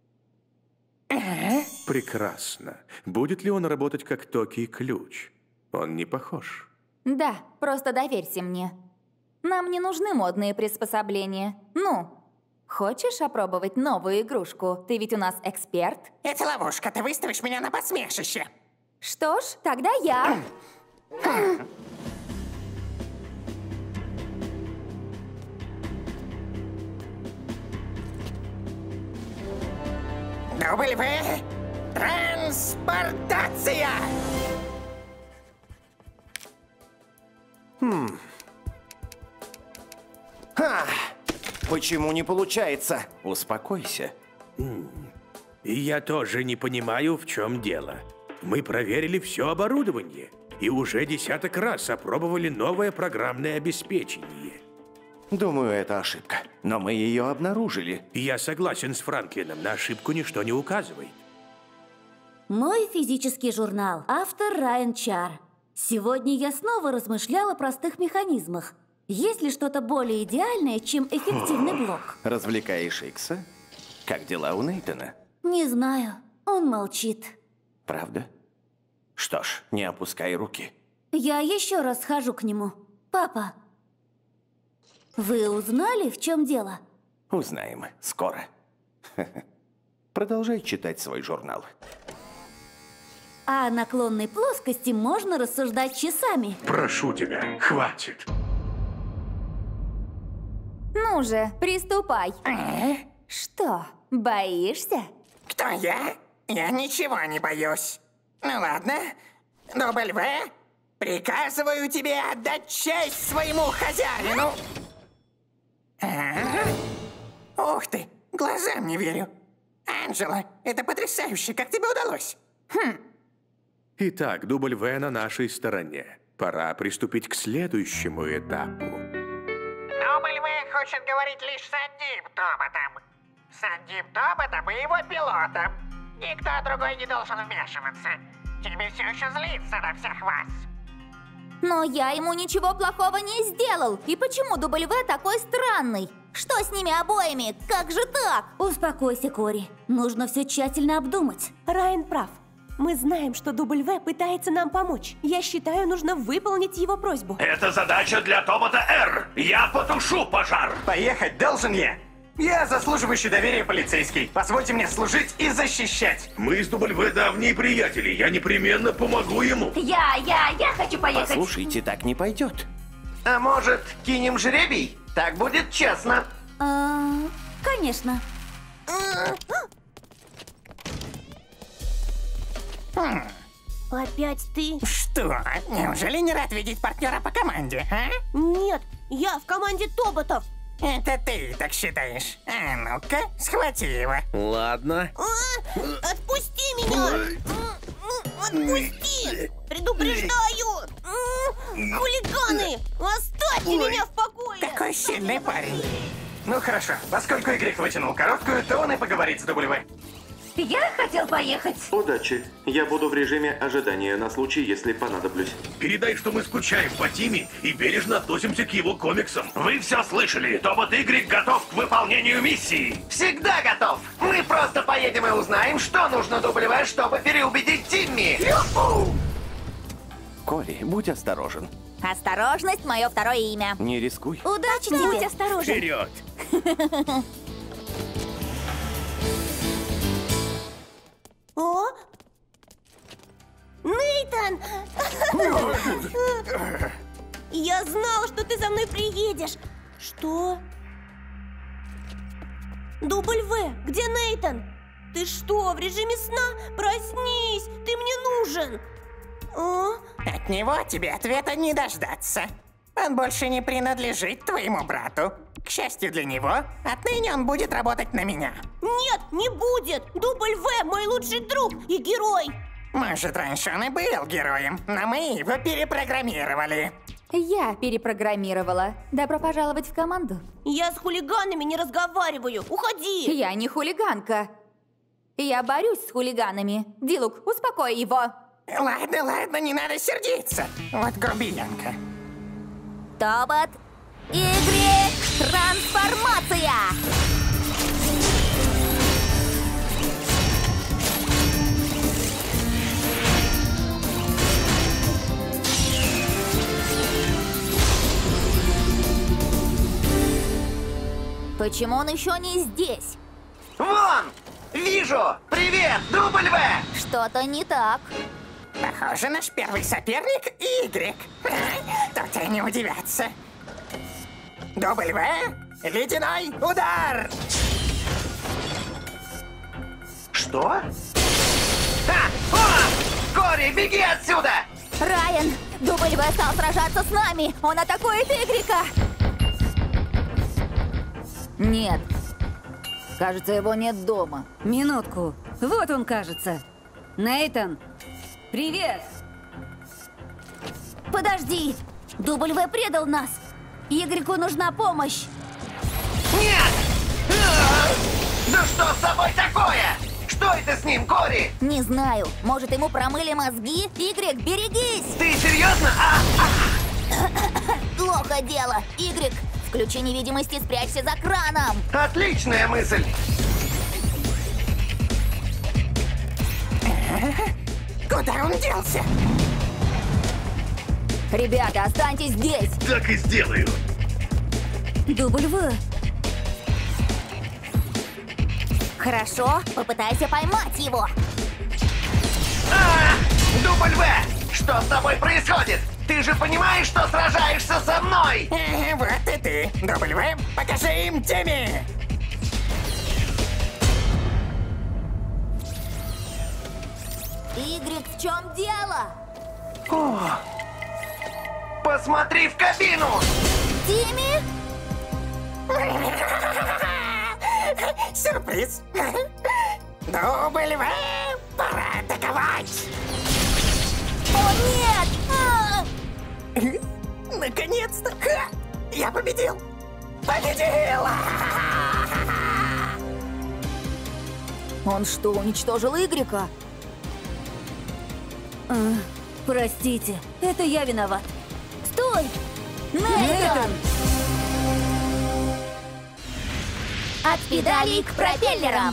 Прекрасно. Будет ли он работать как токи и ключ? Он не похож. Да, просто доверься мне. Нам не нужны модные приспособления. Ну, хочешь опробовать новую игрушку? Ты ведь у нас эксперт. Это ловушка, ты выставишь меня на посмешище. Что ж, тогда я. W. Транспортация! Почему не получается? Успокойся. Я тоже не понимаю, в чем дело. Мы проверили все оборудование и уже 10-й раз опробовали новое программное обеспечение. Думаю, это ошибка. Но мы ее обнаружили. Я согласен с Франклином, на ошибку ничто не указывает. Мой физический журнал. Автор Райан Чар. Сегодня я снова размышляла о простых механизмах. Есть ли что-то более идеальное, чем эффективный блок? Развлекаешь Икса? Как дела у Нейтана? Не знаю. Он молчит. Правда? Что ж, не опускай руки. Я еще раз схожу к нему. Папа, вы узнали, в чем дело? Узнаем. Скоро. Продолжай читать свой журнал. А о наклонной плоскости можно рассуждать часами. Прошу тебя, хватит. Ну же, приступай. Что, боишься? Кто я? Я ничего не боюсь. Ну ладно. W, приказываю тебе отдать честь своему хозяину. Ух ты, глазам не верю. Анжела, это потрясающе, как тебе удалось? Итак, W на нашей стороне. Пора приступить к следующему этапу. W хочет говорить лишь с одним тоботом. С одним тоботом и его пилотом. Никто другой не должен вмешиваться. Тебе все еще злится на всех вас. Но я ему ничего плохого не сделал. И почему W такой странный? Что с ними обоими? Как же так? Успокойся, Кори. Нужно все тщательно обдумать. Райан прав. Мы знаем, что W пытается нам помочь. Я считаю, нужно выполнить его просьбу. Это задача для тобота R. Я потушу пожар. Поехать должен я. Я заслуживающий доверия полицейский. Позвольте мне служить и защищать. Мы с W давние приятели. Я непременно помогу ему. Я хочу поехать. Послушайте, так не пойдет. А может, кинем жребий? Так будет честно. Конечно. Опять ты? Что? Неужели не рад видеть партнера по команде, а? Нет, я в команде Тоботов. Это ты так считаешь? А ну-ка, схвати его. Ладно. Отпусти меня! Отпусти! Предупреждаю! Хулиганы! Оставьте меня в покое! Какой сильный парень. Ну хорошо, поскольку Игрик вытянул короткую, то он и поговорит с W. Я хотел поехать. Удачи. Я буду в режиме ожидания на случай, если понадоблюсь. Передай, что мы скучаем по Тимми и бережно относимся к его комиксам. Вы все слышали? Тобот Игрик готов к выполнению миссии. Всегда готов. Мы просто поедем и узнаем, что нужно W, чтобы переубедить Тимми. Кори, будь осторожен. Осторожность — мое второе имя. Не рискуй. Удачи тебе. Будь осторожен. Вперед! О! Нейтан! Я знал, что ты за мной приедешь. Что? W, где Нейтан? Ты что, в режиме сна? Проснись, ты мне нужен. О? От него тебе ответа не дождаться. Он больше не принадлежит твоему брату. К счастью для него, отныне он будет работать на меня. Нет, не будет! W мой лучший друг и герой! Может, раньше он и был героем, но мы его перепрограммировали. Я перепрограммировала. Добро пожаловать в команду. Я с хулиганами не разговариваю. Уходи! Я не хулиганка. Я борюсь с хулиганами. Дилук, успокой его. Ладно, ладно, не надо сердиться. Вот грубиянка. Тобот, Игрик, трансформация! Почему он еще не здесь? Вон! Вижу! Привет, W! Что-то не так. Похоже, наш первый соперник Игрик. Тут и не удивятся. W, ледяной удар! Что? Кори, беги отсюда! Райан, W стал сражаться с нами. Он атакует Игрика. Нет. Кажется, его нет дома. Минутку. Вот он, кажется. Нейтан, привет! Подожди! W предал нас! Игрику нужна помощь! Нет! Да что с тобой такое? Что это с ним, Кори? Не знаю. Может, ему промыли мозги? Игрик, берегись! Ты серьезно? Плохо дело. Игрик, включи невидимость и спрячься за краном! Отличная мысль! Куда он делся? Ребята, останьтесь здесь! Так и сделаю. W. Хорошо, попытайся поймать его. W! Что с тобой происходит? Ты же понимаешь, что сражаешься со мной? Вот и ты. W, покажи им Тимми! Игрик, в чем дело? Посмотри в кабину! Тимми? Сюрприз! W, пора атаковать! О, нет! Наконец-то! Я победил! Победил! Он что, уничтожил Игрика? Простите, это я виноват. Стой! Нейтан! От педалей к пропеллерам!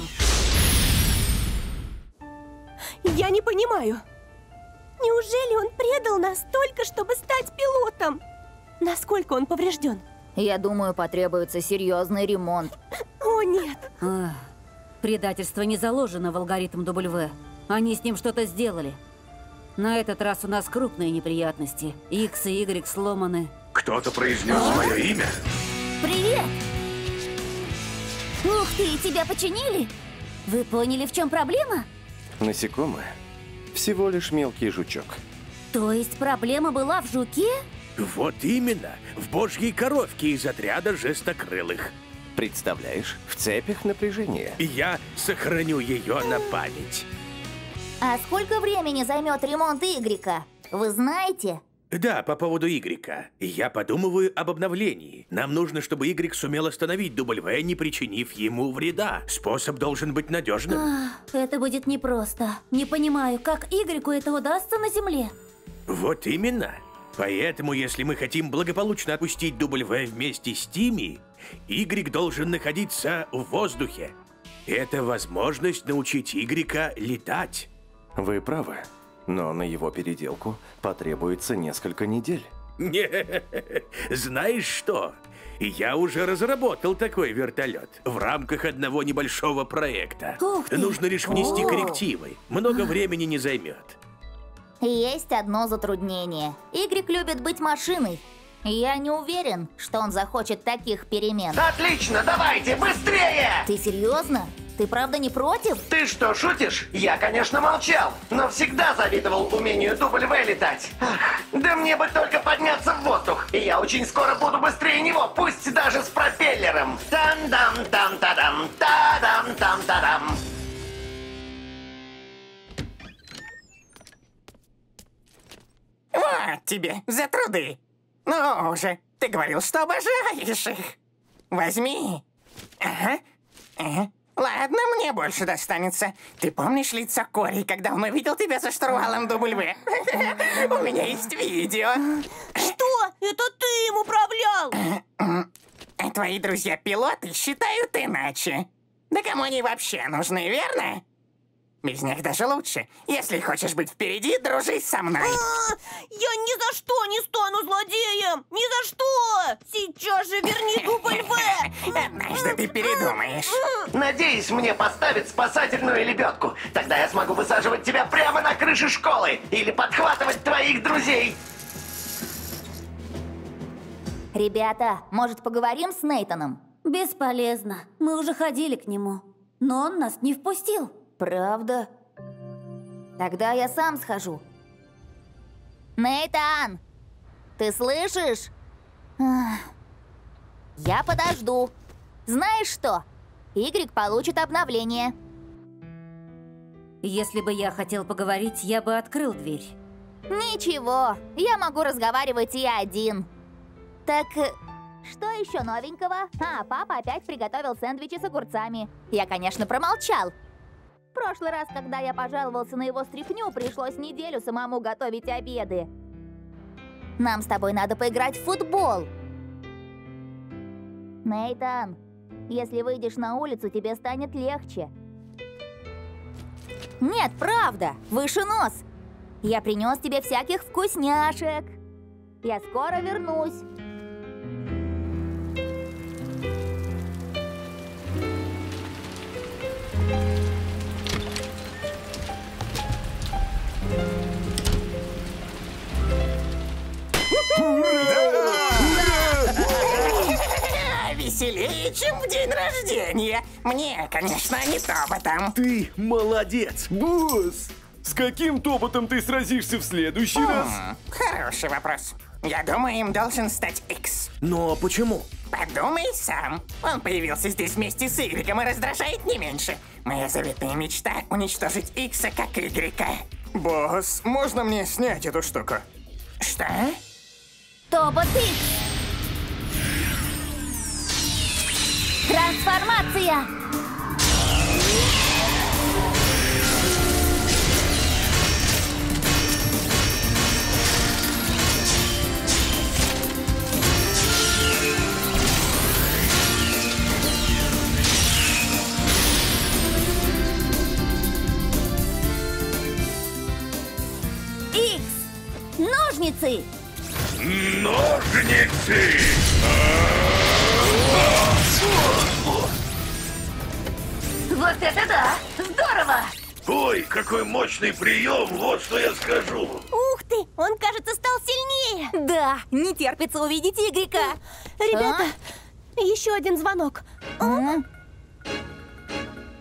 Я не понимаю. Неужели он предал нас только, чтобы стать пилотом? Насколько он поврежден? Я думаю, потребуется серьезный ремонт. О, нет. Предательство не заложено в алгоритм W. Они с ним что-то сделали. На этот раз у нас крупные неприятности. X и Y сломаны. Кто-то произнес мое имя? Привет! Ух ты, тебя починили? Вы поняли, в чем проблема? Насекомое – всего лишь мелкий жучок. То есть проблема была в жуке? Вот именно, в божьей коровке из отряда жестокрылых. Представляешь, в цепях напряжения. Я сохраню ее на память. А сколько времени займет ремонт Игрека? Вы знаете? Да, по поводу Игрека. Я подумываю об обновлении. Нам нужно, чтобы Игрек сумел остановить W, не причинив ему вреда. Способ должен быть надежным. Это будет непросто. Не понимаю, как Игреку это удастся на Земле? Вот именно. Поэтому, если мы хотим благополучно отпустить W вместе с Тимми, Игрек должен находиться в воздухе. Это возможность научить Игрека летать. Вы правы, но на его переделку потребуется несколько недель. Не, знаешь что? Я уже разработал такой вертолет в рамках одного небольшого проекта. Нужно лишь внести коррективы. Много времени не займет. Есть одно затруднение. Игрек любит быть машиной. Я не уверен, что он захочет таких перемен. Отлично, давайте, быстрее! Ты серьезно? Ты правда не против? Ты что, шутишь? Я, конечно, молчал, но всегда завидовал умению W летать. Ах, да мне бы только подняться в воздух, и я очень скоро буду быстрее него, пусть даже с пропеллером. Там-дам-там-та-дам, та-дам-там-та-дам. Вот тебе за труды. Ну уже, ты говорил, что обожаешь их. Возьми. Ага. Ладно, мне больше достанется. Ты помнишь лицо Кори, когда он увидел тебя за штурвалом W? У меня есть видео. Что? Это ты им управлял? Твои друзья-пилоты считают иначе. Да кому они вообще нужны, верно? Без них даже лучше. Если хочешь быть впереди, дружись со мной. Я ни за что не стану злодеем! Ни за что! Сейчас же верни W! Однажды ты передумаешь. Надеюсь, мне поставят спасательную лебедку. Тогда я смогу высаживать тебя прямо на крыше школы или подхватывать твоих друзей. Ребята, может, поговорим с Нейтаном? Бесполезно. Мы уже ходили к нему. Но он нас не впустил. Правда? Тогда я сам схожу. Нейтан! Ты слышишь? Я подожду. Знаешь что? Игрек получит обновление. Если бы я хотел поговорить, я бы открыл дверь. Ничего, я могу разговаривать и один. Так, что еще новенького? Папа опять приготовил сэндвичи с огурцами. Я, конечно, промолчал. В прошлый раз, когда я пожаловался на его стряпню, пришлось неделю самому готовить обеды. Нам с тобой надо поиграть в футбол. Нейтан, если выйдешь на улицу, тебе станет легче. Нет, правда, выше нос. Я принес тебе всяких вкусняшек. Я скоро вернусь. Веселее, чем в день рождения. Мне, конечно, не тоботом. Ты молодец, босс! С каким тоботом ты сразишься в следующий раз? Хороший вопрос. Я думаю, им должен стать Икс. Но почему? Подумай сам. Он появился здесь вместе с Игреком и раздражает не меньше. Моя заветная мечта — уничтожить Икса как Игрека. Босс, можно мне снять эту штуку? Что? Тобот Икс! Трансформация! Икс! Ножницы! Ножницы! Вот это да! Здорово! Ой, какой мощный прием, вот что я скажу. Ух ты, он, кажется, стал сильнее. Да, не терпится увидеть Игрека. Ребята, еще один звонок.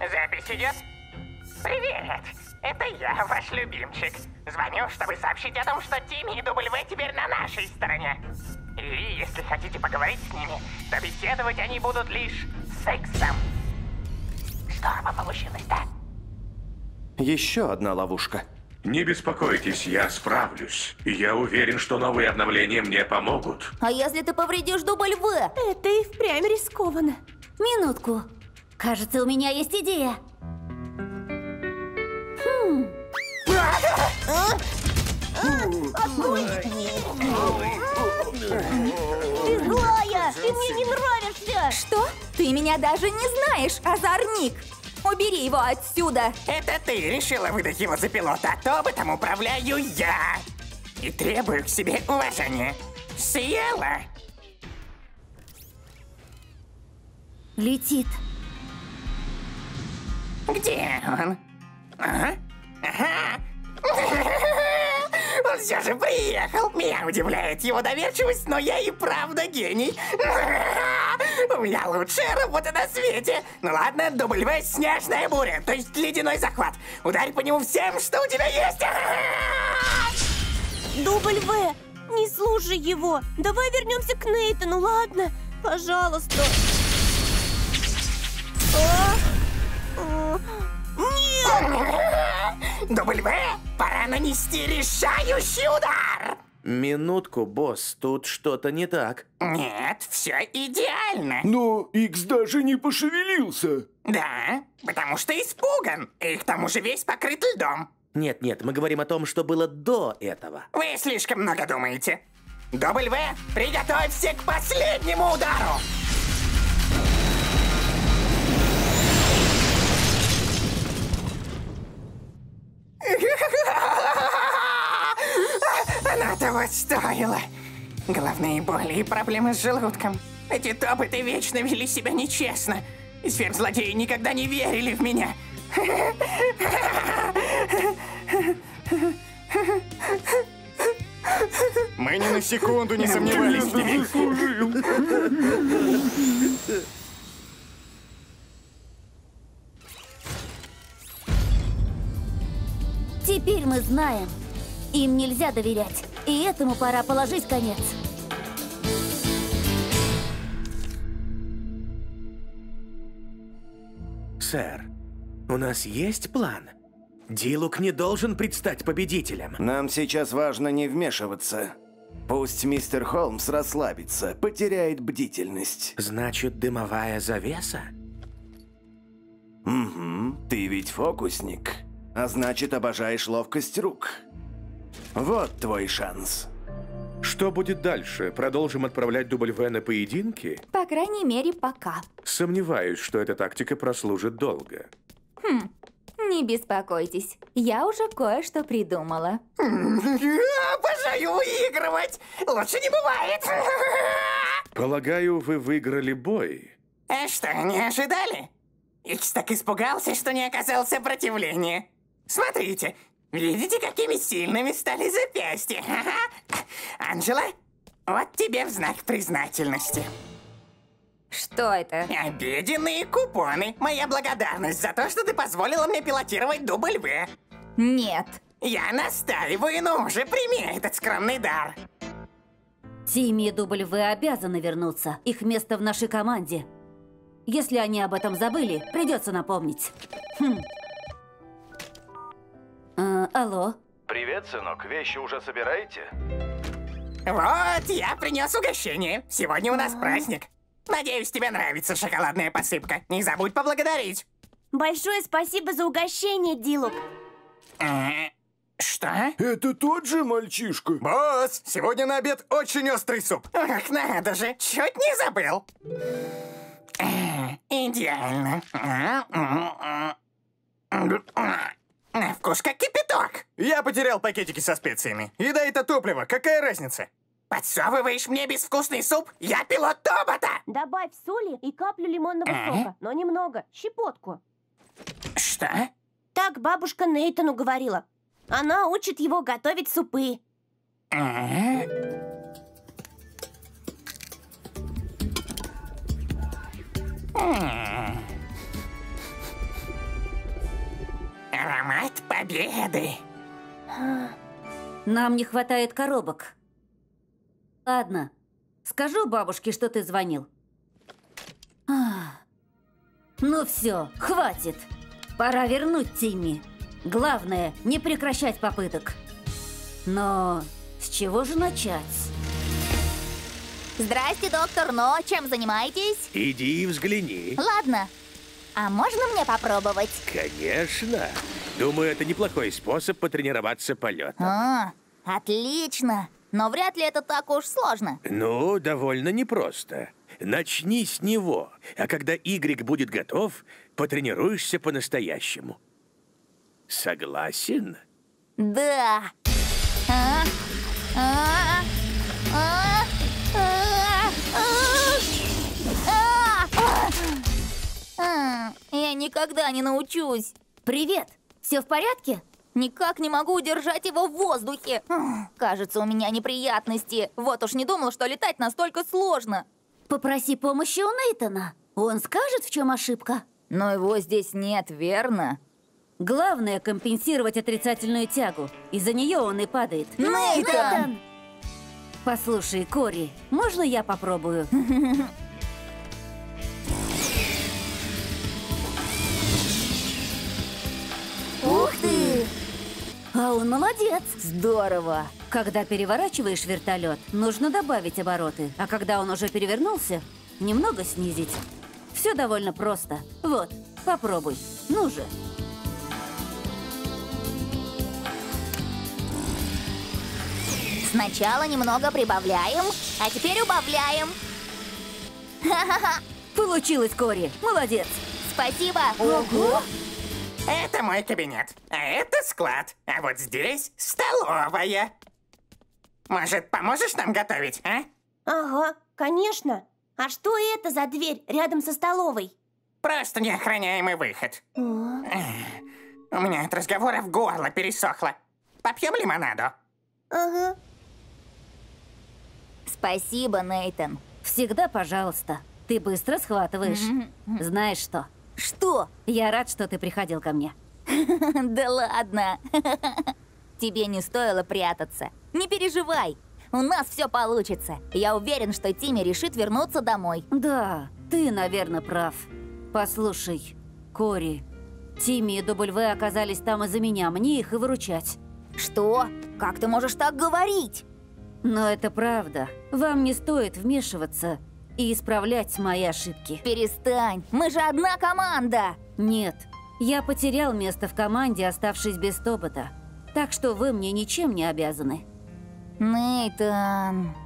Запись идет? Привет! Это я, ваш любимчик. Звоню, чтобы сообщить о том, что Тимми и W теперь на нашей стороне. И если хотите поговорить с ними, то беседовать они будут лишь сексом. Здорово получилось, да? Еще одна ловушка. Не беспокойтесь, я справлюсь. Я уверен, что новые обновления мне помогут. А если ты повредишь W? Это и впрямь рискованно. Минутку. Кажется, у меня есть идея. Ты злая! Ты мне не нравишься! Что? Ты меня даже не знаешь, озорник! Убери его отсюда! Это ты решила выдать его за пилота, а тоботом управляю я. И требую к себе уважения. Съела? Летит. Где он? Ага. Ага. Он все же приехал. Меня удивляет его доверчивость, но я и правда гений. У меня лучшая работа на свете. Ну ладно, W — снежная буря, то есть ледяной захват. Ударь по нему всем, что у тебя есть. W, не слушай его. Давай вернемся к Нейтану, ладно? Пожалуйста. Нет! W, пора нанести решающий удар. Минутку, босс, тут что-то не так. Нет, все идеально. Но Икс даже не пошевелился. Да, потому что испуган. И к тому же весь покрыт льдом. Нет, мы говорим о том, что было до этого. Вы слишком много думаете. W, приготовься к последнему удару. Она того стоила. Головные боли и проблемы с желудком. Эти тоботы вечно вели себя нечестно. И сверхзлодеи никогда не верили в меня. Мы ни на секунду не сомневались в тебе. Теперь мы знаем. Им нельзя доверять. И этому пора положить конец. Сэр, у нас есть план? Дилук не должен предстать победителем. Нам сейчас важно не вмешиваться. Пусть мистер Холмс расслабится, потеряет бдительность. Значит, дымовая завеса? Угу, ты ведь фокусник. А значит, обожаешь ловкость рук. Вот твой шанс. Что будет дальше? Продолжим отправлять W на поединки? По крайней мере, пока. Сомневаюсь, что эта тактика прослужит долго. Не беспокойтесь, я уже кое-что придумала. Обожаю выигрывать! Лучше не бывает! Полагаю, вы выиграли бой. А что, не ожидали? Икс так испугался, что не оказал сопротивления. Смотрите, видите, какими сильными стали запястья? Анджела, вот тебе в знак признательности. Что это? Обеденные купоны. Моя благодарность за то, что ты позволила мне пилотировать W. Нет. Я настаиваю, но уже прими этот скромный дар. Тимми и W обязаны вернуться. Их место в нашей команде. Если они об этом забыли, придется напомнить. Алло? Привет, сынок. Вещи уже собираете? Вот, я принес угощение. Сегодня у нас праздник. Надеюсь, тебе нравится шоколадная посыпка. Не забудь поблагодарить. Большое спасибо за угощение, Дилук. Что? Это тот же мальчишка? Босс, сегодня на обед очень острый суп. Ах, надо же, чуть не забыл. Идеально. На вкус как кипяток. Я потерял пакетики со специями. Еда — это топливо, какая разница? Подсовываешь мне безвкусный суп? Я пилот тобота! Добавь соли и каплю лимонного сока, но немного, щепотку. Что? Так бабушка Нейтану говорила. Она учит его готовить супы. победы. Нам не хватает коробок. Ладно, скажу бабушке, что ты звонил. Ну все, хватит. Пора вернуть Тимми. Главное, не прекращать попыток. Но с чего же начать? Здрасте, доктор Но. Чем занимаетесь? Иди и взгляни. Ладно. А можно мне попробовать? Конечно. Думаю, это неплохой способ потренироваться полету. Отлично. Но вряд ли это так уж сложно. Ну, довольно непросто. Начни с него, а когда Y будет готов, потренируешься по-настоящему. Согласен? Да. Я никогда не научусь. Привет. Все в порядке? Никак не могу удержать его в воздухе. Кажется, у меня неприятности. Вот уж не думал, что летать настолько сложно. Попроси помощи у Нейтана. Он скажет, в чем ошибка. Но его здесь нет, верно? Главное компенсировать отрицательную тягу. Из-за нее он и падает. Нейтан! Послушай, Кори, можно я попробую? Ух ты! А он молодец! Здорово! Когда переворачиваешь вертолет, нужно добавить обороты, а когда он уже перевернулся, немного снизить. Все довольно просто. Вот, попробуй. Ну же. Сначала немного прибавляем, а теперь убавляем. Получилось, Кори. Молодец. Спасибо. Ого! Это мой кабинет, а это склад. А вот здесь столовая. Может, поможешь нам готовить, а? Ага, конечно. А что это за дверь рядом со столовой? Просто неохраняемый выход. У меня от разговоров горло пересохло. Попьем лимонаду? Ага. Спасибо, Нейтан. Всегда пожалуйста. Ты быстро схватываешь. Знаешь что? Что? Я рад, что ты приходил ко мне. Да ладно. Тебе не стоило прятаться. Не переживай. У нас все получится. Я уверен, что Тимми решит вернуться домой. Да, ты, наверное, прав. Послушай, Кори, Тимми и W оказались там из-за меня. Мне их и выручать. Что? Как ты можешь так говорить? Но это правда. Вам не стоит вмешиваться и исправлять мои ошибки. Перестань, мы же одна команда. Нет, я потерял место в команде, оставшись без Тобота. Так что вы мне ничем не обязаны. Нейтан.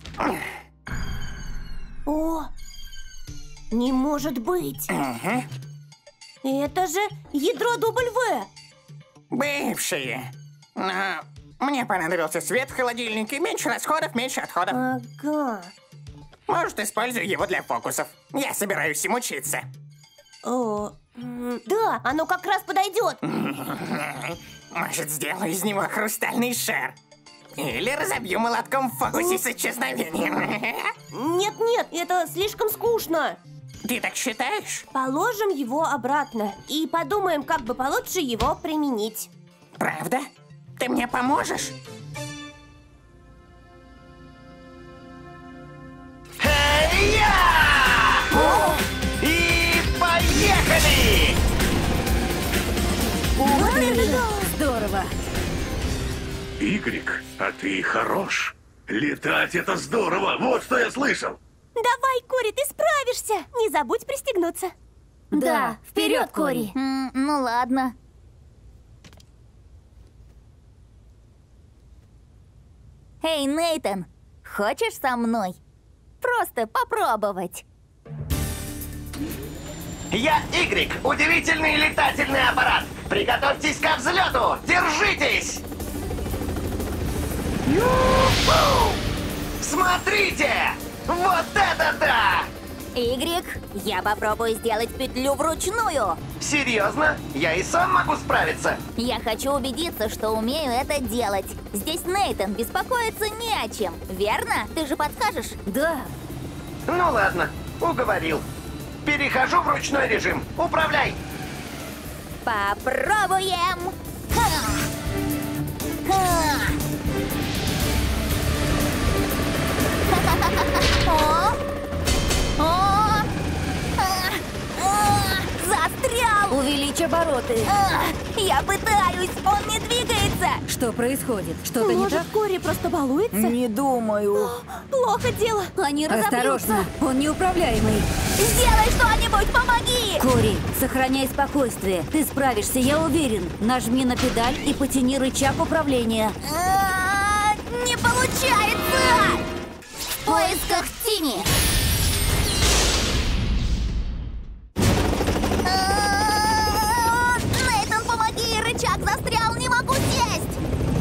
О, не может быть. Это же ядро W. Бывшие. Но мне понадобился свет в холодильнике. Меньше расходов, меньше отходов. Ага. Может, использую его для фокусов. Я собираюсь им учиться. О, да, оно как раз подойдет. Может, сделаю из него хрустальный шар. Или разобью молотком в фокусе с исчезновением. Нет, это слишком скучно. Ты так считаешь? Положим его обратно и подумаем, как бы получше его применить. Правда? Ты мне поможешь? И поехали! Вот это да! Здорово! Y, а ты хорош. Летать — это здорово, вот что я слышал. Давай, Кори, ты справишься. Не забудь пристегнуться. Да, вперед, Кори! Ну ладно. Эй, Нейтан, хочешь со мной? Просто попробовать. Я Y, удивительный летательный аппарат. Приготовьтесь ко взлету. Держитесь! Ю-ху! Смотрите! Вот это да! Y, я попробую сделать петлю вручную. Серьезно? Я и сам могу справиться. Я хочу убедиться, что умею это делать. Здесь Нейтан беспокоиться не о чем, верно? Ты же подскажешь? Да. Ну ладно, уговорил. Перехожу в ручной режим. Управляй! Попробуем! Ха! Застрял! Увеличь обороты. Я пытаюсь, он не двигается! Что происходит? Что-то не Может, так? Кори просто балуется? Не думаю. Плохо дело. Они Осторожно, он неуправляемый. Сделай что-нибудь, помоги! Кори, сохраняй спокойствие. Ты справишься, я уверен. Нажми на педаль и потяни рычаг управления. Не получается! В поисках Тимми! Нейтан, помоги! Рычаг застрял, не могу сесть!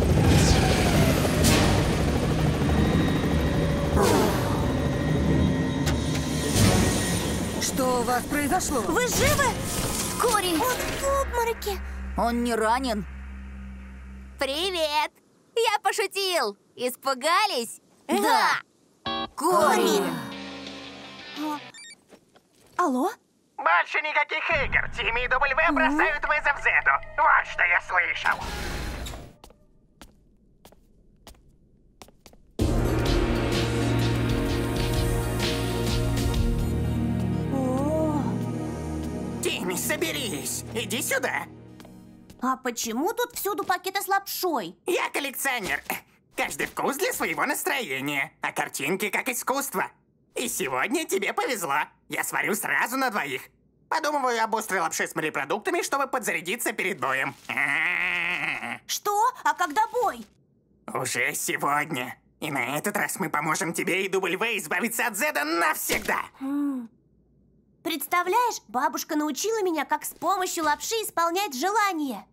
Что у вас произошло? Вы живы? Кори! Он в обмороке. Он не ранен. Привет! Я пошутил! Испугались? Да! Кори! Алло? Больше никаких игр. Тимми и W бросают вызов Зеду. Вот что я слышал. Тимми, соберись. Иди сюда. А почему тут всюду пакеты с лапшой? Я коллекционер. Каждый вкус для своего настроения. А картинки как искусство. И сегодня тебе повезло. Я сварю сразу на двоих. Подумываю об острой лапше с морепродуктами, чтобы подзарядиться перед боем. Что? А когда бой? Уже сегодня. И на этот раз мы поможем тебе и W избавиться от Зеда навсегда. Представляешь, бабушка научила меня, как с помощью лапши исполнять желания.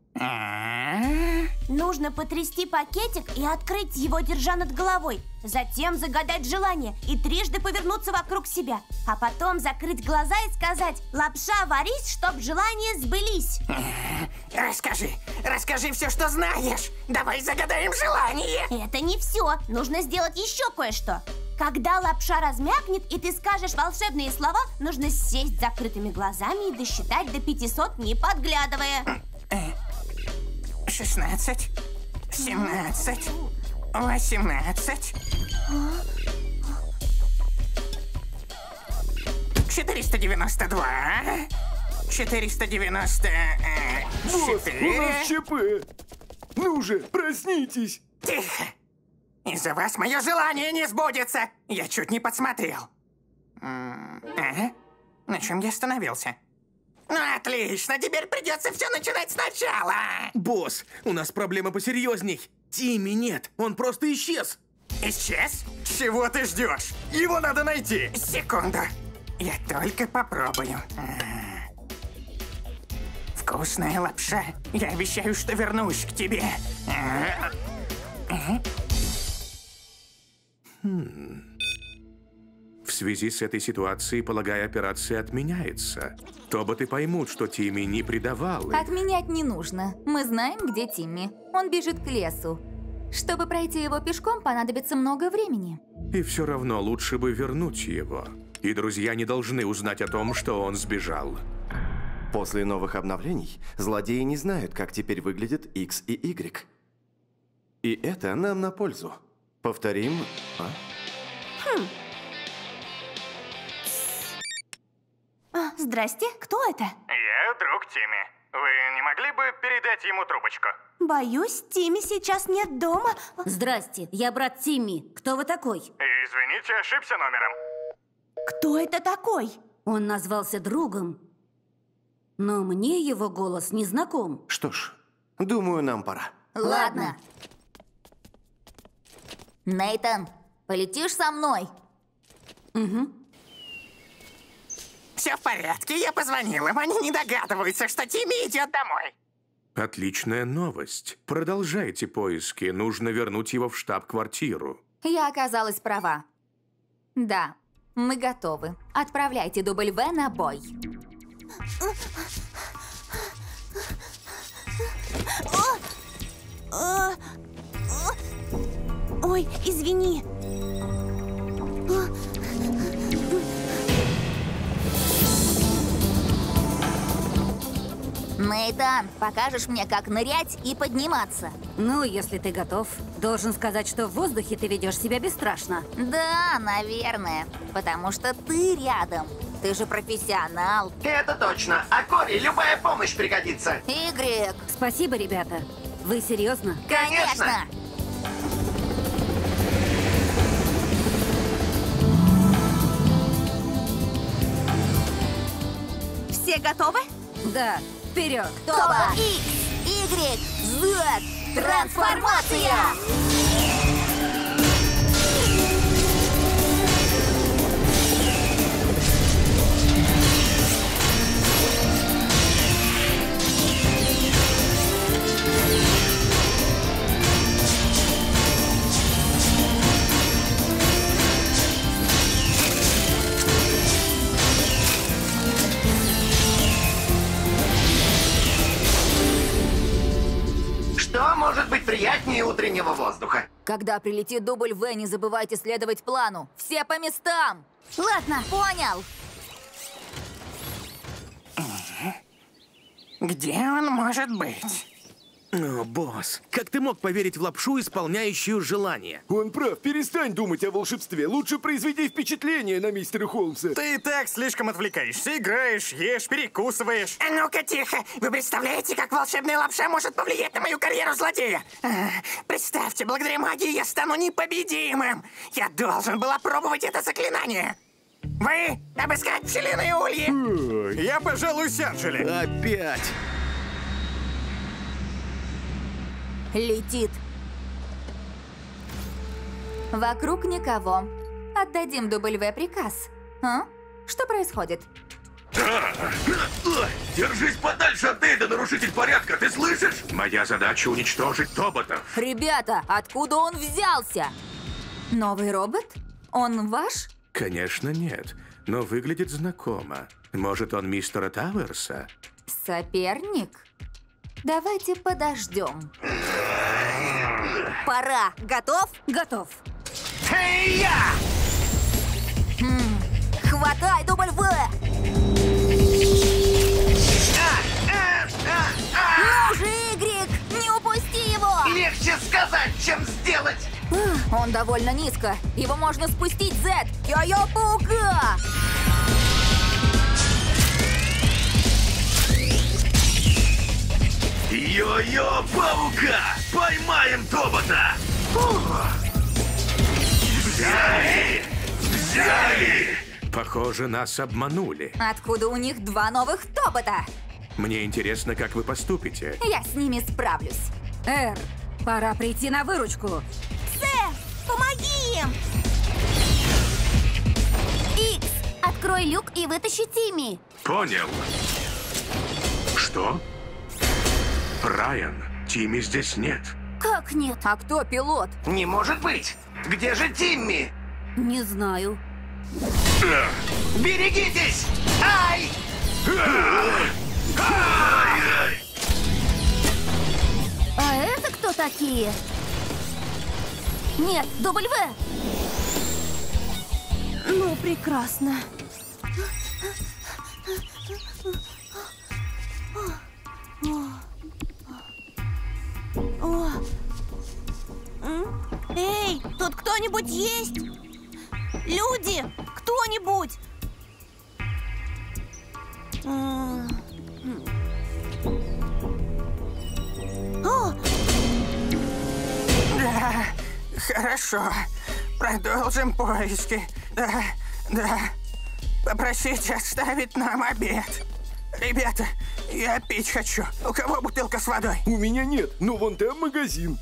Нужно потрясти пакетик и открыть его, держа над головой. Затем загадать желание и трижды повернуться вокруг себя. А потом закрыть глаза и сказать: «Лапша, варись, чтоб желания сбылись». Расскажи все, что знаешь. Давай загадаем желание. Это не все. Нужно сделать еще кое-что. Когда лапша размякнет и ты скажешь волшебные слова, нужно сесть с закрытыми глазами и досчитать до 500, не подглядывая. 16, 17, 18, 492, 494. Босс, у нас ЧП. Ну же, проснитесь. Тихо. Из-за вас мое желание не сбудется. Я чуть не подсмотрел. На чем я остановился? Ну, отлично, теперь придется все начинать сначала. Босс, у нас проблема посерьезней. Тимми нет, он просто исчез. Исчез? Чего ты ждешь? Его надо найти. Секунду. Я только попробую. Вкусная лапша. Я обещаю, что вернусь к тебе. В связи с этой ситуацией, полагаю, операция отменяется. Тоботы поймут, что Тимми не предавал их. Отменять не нужно. Мы знаем, где Тимми. Он бежит к лесу. Чтобы пройти его пешком, понадобится много времени. И все равно лучше бы вернуть его. И друзья не должны узнать о том, что он сбежал. После новых обновлений злодеи не знают, как теперь выглядят X и Y. И это нам на пользу. Повторим. Здрасте, кто это? Я друг Тимми. Вы не могли бы передать ему трубочку? Боюсь, Тимми сейчас нет дома. Здрасте, я брат Тимми. Кто вы такой? Извините, ошибся номером. Кто это такой? Он назвался другом, но мне его голос не знаком. Что ж, думаю, нам пора. Ладно. Нейтан, полетишь со мной? Угу. Все в порядке, я позвонил им. Они не догадываются, что Тимми идет домой. Отличная новость. Продолжайте поиски. Нужно вернуть его в штаб-квартиру. Я оказалась права. Да, мы готовы. Отправляйте W на бой. Ой, извини. Нейтан, покажешь мне, как нырять и подниматься? Ну, если ты готов. Должен сказать, что в воздухе ты ведешь себя бесстрашно. Да, наверное. Потому что ты рядом. Ты же профессионал. Это точно. А Кори любая помощь пригодится. Игрек. Спасибо, ребята. Вы серьезно? Конечно. Все готовы? Да, вперед! Тоба! X, Y, Z! Трансформация! Что может быть приятнее утреннего воздуха? Когда прилетит дубль В, не забывайте следовать плану. Все по местам! Ладно, понял. Где он может быть? О, босс, как ты мог поверить в лапшу, исполняющую желание? Он прав, перестань думать о волшебстве. Лучше произведи впечатление на мистера Холмса. Ты и так слишком отвлекаешься. Играешь, ешь, перекусываешь. А ну-ка, тихо! Вы представляете, как волшебная лапша может повлиять на мою карьеру злодея? Представьте, благодаря магии я стану непобедимым! Я должен был опробовать это заклинание! Вы обыскать пчелиные ульи! Я, пожалуй, Сержели. Опять! Летит. Вокруг никого. Отдадим дубль В приказ. А? Что происходит? Держись подальше от Дейда, нарушитель порядка, ты слышишь? Моя задача уничтожить тоботов. Ребята, откуда он взялся? Новый робот? Он ваш? Конечно, нет. Но выглядит знакомо. Может, он мистера Тауэрса? Соперник? Давайте подождем. Пора. Готов? Готов. Эй-я! Хватай дубль В! Ну же, Игрек! Не упусти его! Легче сказать, чем сделать! Он довольно низко. Его можно спустить, Z! Йо-йо-паука! Йо-йо, паука! Поймаем тобота! Взяли! Взяли! Похоже, нас обманули. Откуда у них два новых тобота? Мне интересно, как вы поступите. Я с ними справлюсь. Эр, пора прийти на выручку. Сэм, помоги им! Икс, открой люк и вытащи Тимми. Понял. Что? Райан, Тимми здесь нет. Как нет? А кто пилот? Не может быть! Где же Тимми? Не знаю. Берегитесь! Ай! А это кто такие? Нет, дубль В. Ну, прекрасно. Эй, тут кто-нибудь есть? Люди, кто-нибудь? О, Да, хорошо. Продолжим поиски. Да, да. Попросите оставить нам обед. Ребята, я пить хочу. У кого бутылка с водой? У меня нет, но вон там магазин.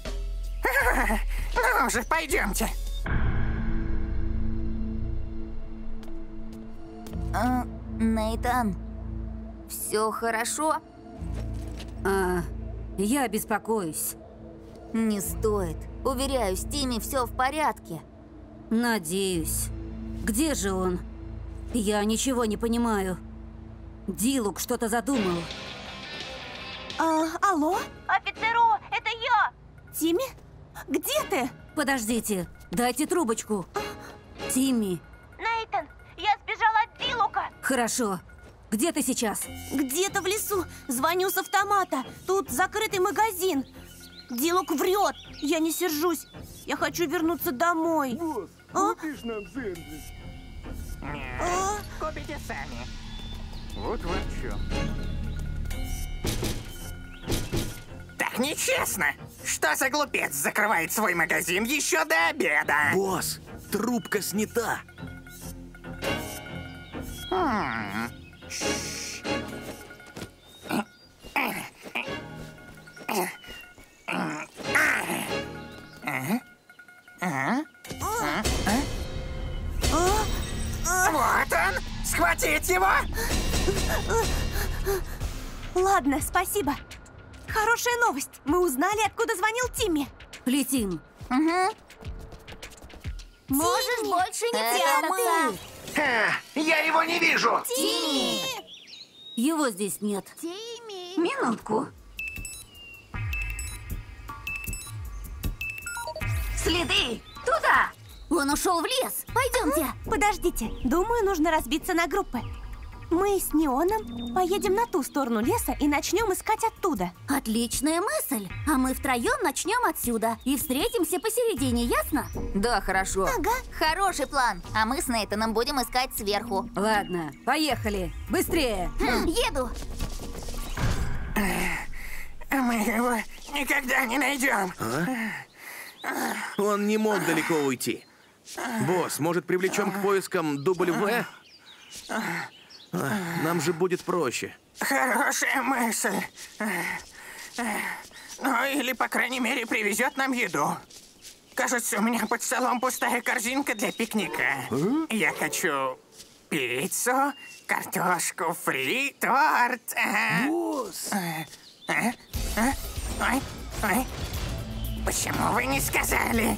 Ну же, пойдемте. Нейтан, все хорошо? Я беспокоюсь. Не стоит. Уверяю, с Тимми все в порядке. Надеюсь. Где же он? Я ничего не понимаю. Дилук что-то задумал. Алло? Офицеру, это я! Тимми? Где ты? Подождите, дайте трубочку. Тимми. Нейтан, я сбежала от Дилука! Хорошо. Где ты сейчас? Где-то в лесу. Звоню с автомата. Тут закрытый магазин. Дилук врет. Я не сержусь. Я хочу вернуться домой. Босс, А? купишь нам сэндвич? А? Купите сами. Вот в чем. Так нечестно. Что за глупец закрывает свой магазин еще до обеда? Босс, трубка снята. Вот он! Схватить его! Ладно, спасибо. Хорошая новость. Мы узнали, откуда звонил Тимми. Летим. Угу. Можешь больше не прятаться. Я его не вижу! Тимми! Его здесь нет. Тимми! Минутку. Следы! Туда! Он ушел в лес. Пойдемте. Подождите. Думаю, нужно разбиться на группы. Мы с Неоном поедем на ту сторону леса и начнем искать оттуда. Отличная мысль. А мы втроем начнем отсюда и встретимся посередине, ясно? Да, хорошо. Ага. Хороший план. А мы с Нейтаном будем искать сверху. Ладно, поехали. Быстрее. Еду. Мы его никогда не найдем. Он не мог далеко уйти. Босс, может, привлечем к поискам W? Нам же будет проще. Хорошая мысль. Ну, или, по крайней мере, привезет нам еду. Кажется, у меня под столом пустая корзинка для пикника. Я хочу пиццу, картошку фри, торт. Босс! Ой. Почему вы не сказали?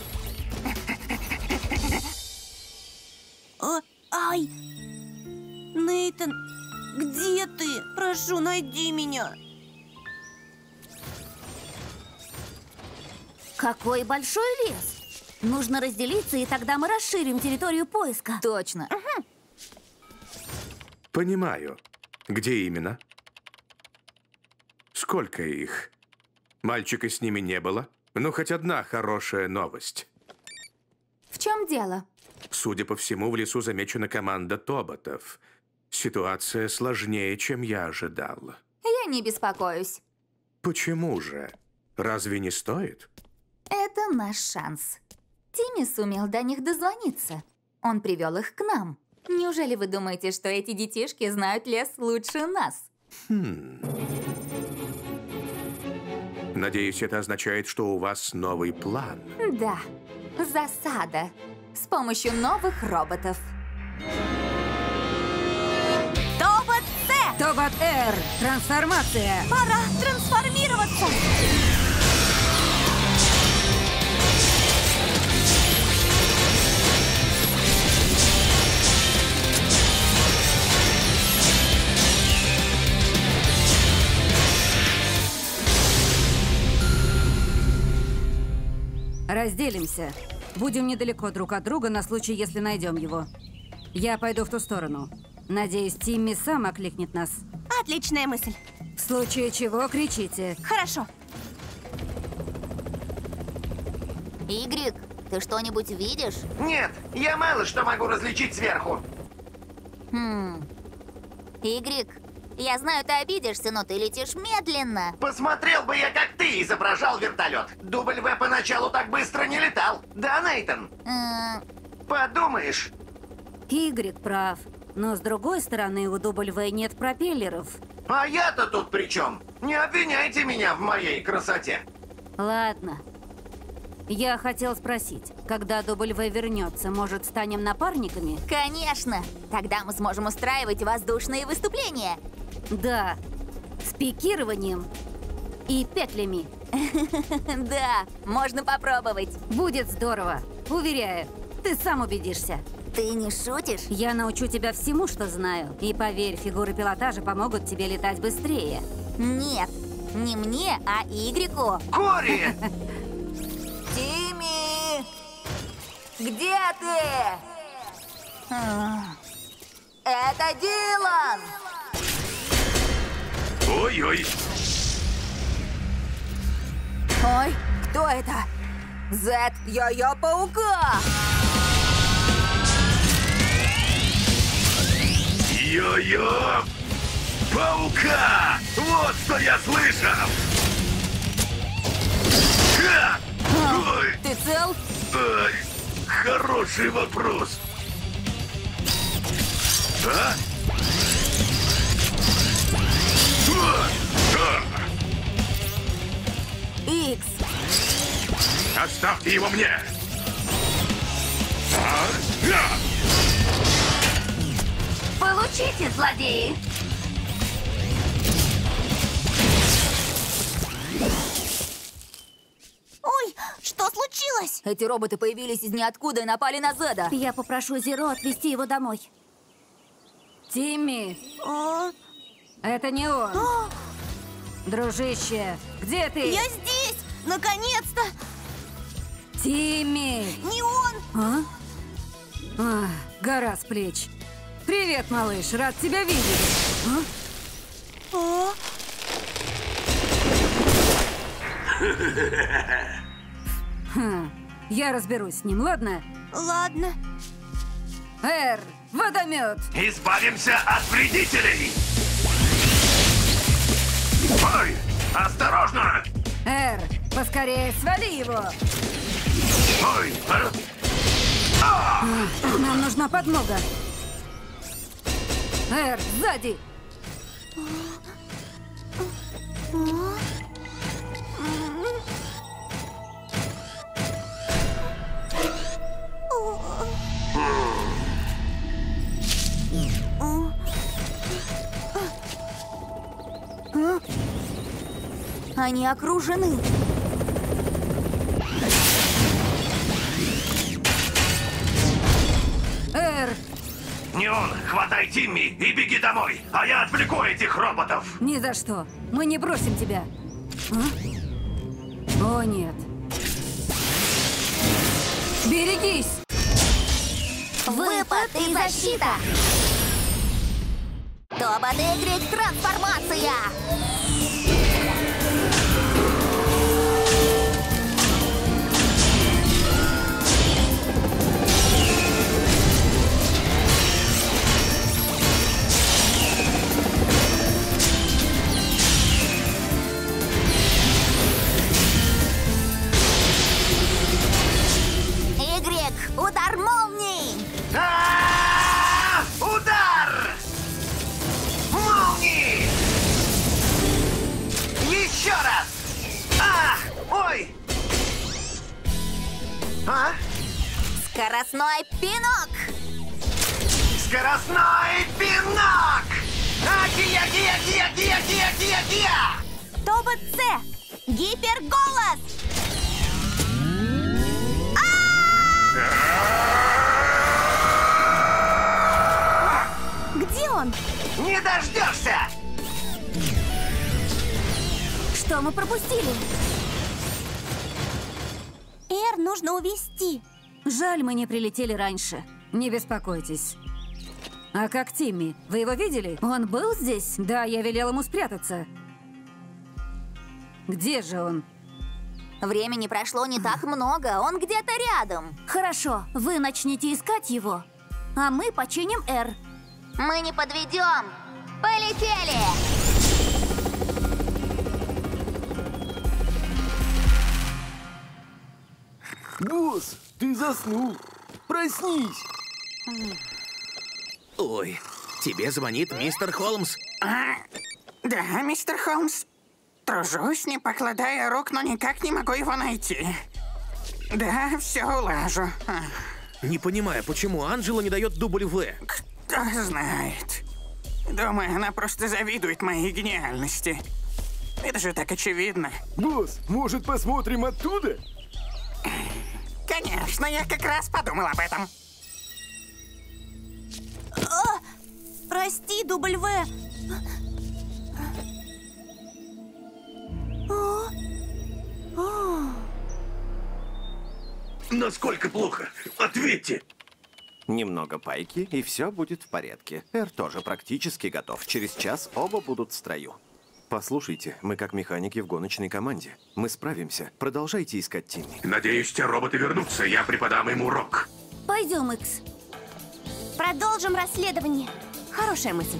Ай! Нейтан, где ты? Прошу, найди меня. Какой большой лес. Нужно разделиться, и тогда мы расширим территорию поиска. Точно. Понимаю. Где именно? Сколько их? Мальчика с ними не было? Ну, хоть одна хорошая новость. В чем дело? Судя по всему, в лесу замечена команда тоботов. Ситуация сложнее, чем я ожидал. Я не беспокоюсь. Почему же? Разве не стоит? Это наш шанс. Тимми сумел до них дозвониться. Он привел их к нам. Неужели вы думаете, что эти детишки знают лес лучше нас? Надеюсь, это означает, что у вас новый план. Да, засада. С помощью новых роботов. Тобот-С! Тобот-Р! Трансформация! Пора трансформироваться! Разделимся. Будем недалеко друг от друга на случай, если найдем его. Я пойду в ту сторону. Надеюсь, Тимми сам окликнет нас. Отличная мысль. В случае чего кричите. Хорошо. Игрик, ты что-нибудь видишь? Нет, я мало что могу различить сверху. Игрик, я знаю, ты обидишься, но ты летишь медленно. Посмотрел бы я, как ты изображал вертолет. W поначалу так быстро не летал. Да, Нейтан? Подумаешь. Игрик прав. Но с другой стороны, у W нет пропеллеров. А я-то тут при чем? Не обвиняйте меня в моей красоте. Ладно. Я хотел спросить, когда W вернется, может, станем напарниками? Конечно! Тогда мы сможем устраивать воздушные выступления. Да, с пикированием и петлями. Да, можно попробовать. Будет здорово, уверяю. Ты сам убедишься. Ты не шутишь? Я научу тебя всему, что знаю. И поверь, фигуры пилотажа помогут тебе летать быстрее. Нет, не мне, а Игрику. Кори! Тимми! Где ты? Это Дилан! Ой-ой. Ой, кто это? Зет, Йо-Йо-Паука! Йо-йо! Паука! Вот что я слышал! Ха! Ой, Ты цел? ай, хороший вопрос. А? Икс! Оставьте его мне! Получите, злодеи! Ой, что случилось? Эти роботы появились из ниоткуда и напали на Зеда. Я попрошу Зеро отвезти его домой. Тимми, О, это не он. о, Дружище, где ты? я здесь! Наконец-то! Тимми! Не он! А? А, гора с плеч. Привет, малыш, рад тебя видеть. А? О, Хм, я разберусь с ним, ладно? ладно. Эр, водомет! Избавимся от вредителей! Ой, осторожно! Эр, поскорее свали его! Ой, а? Нам нужна подмога. Эр, сзади! Они окружены. Эр! Не он! Хватай Тимми и беги домой, а я отвлеку этих роботов! Ни за что. Мы не бросим тебя. А? О, нет. Берегись! Выпад и защита! Тобот-Игрек трансформация! Игрек, удар молнии! Удар! Молнии! Еще раз! Ой! А? Скоростной пинок! Скоростной пинок! Гия! Тобот С! Гиперголос! Где он? Не дождешься! Что мы пропустили? Эр нужно увезти. Жаль, мы не прилетели раньше. Не беспокойтесь. А как Тимми? Вы его видели? Он был здесь? Да, я велел ему спрятаться. Где же он? Времени прошло не так много, он где-то рядом. Хорошо, вы начнете искать его, а мы починим Эр. Мы не подведем. Полетели! Босс, ты заснул. Проснись. Ой, тебе звонит мистер Холмс. Да, мистер Холмс. Тружусь, не покладая рук, но никак не могу его найти. Да, все улажу. Не понимаю, почему Анджела не дает дубль В. Кто знает. Думаю, она просто завидует моей гениальности. Это же так очевидно. Босс, может, посмотрим оттуда? Конечно, я как раз подумал об этом. Прости, W. Насколько плохо? Ответьте! Немного пайки, и все будет в порядке. Эр тоже практически готов. Через час оба будут в строю. Послушайте, мы как механики в гоночной команде. Мы справимся. Продолжайте искать Тимми. Надеюсь, те роботы вернутся. Я преподам им урок. Пойдем, Икс. Продолжим расследование. Хорошая мысль.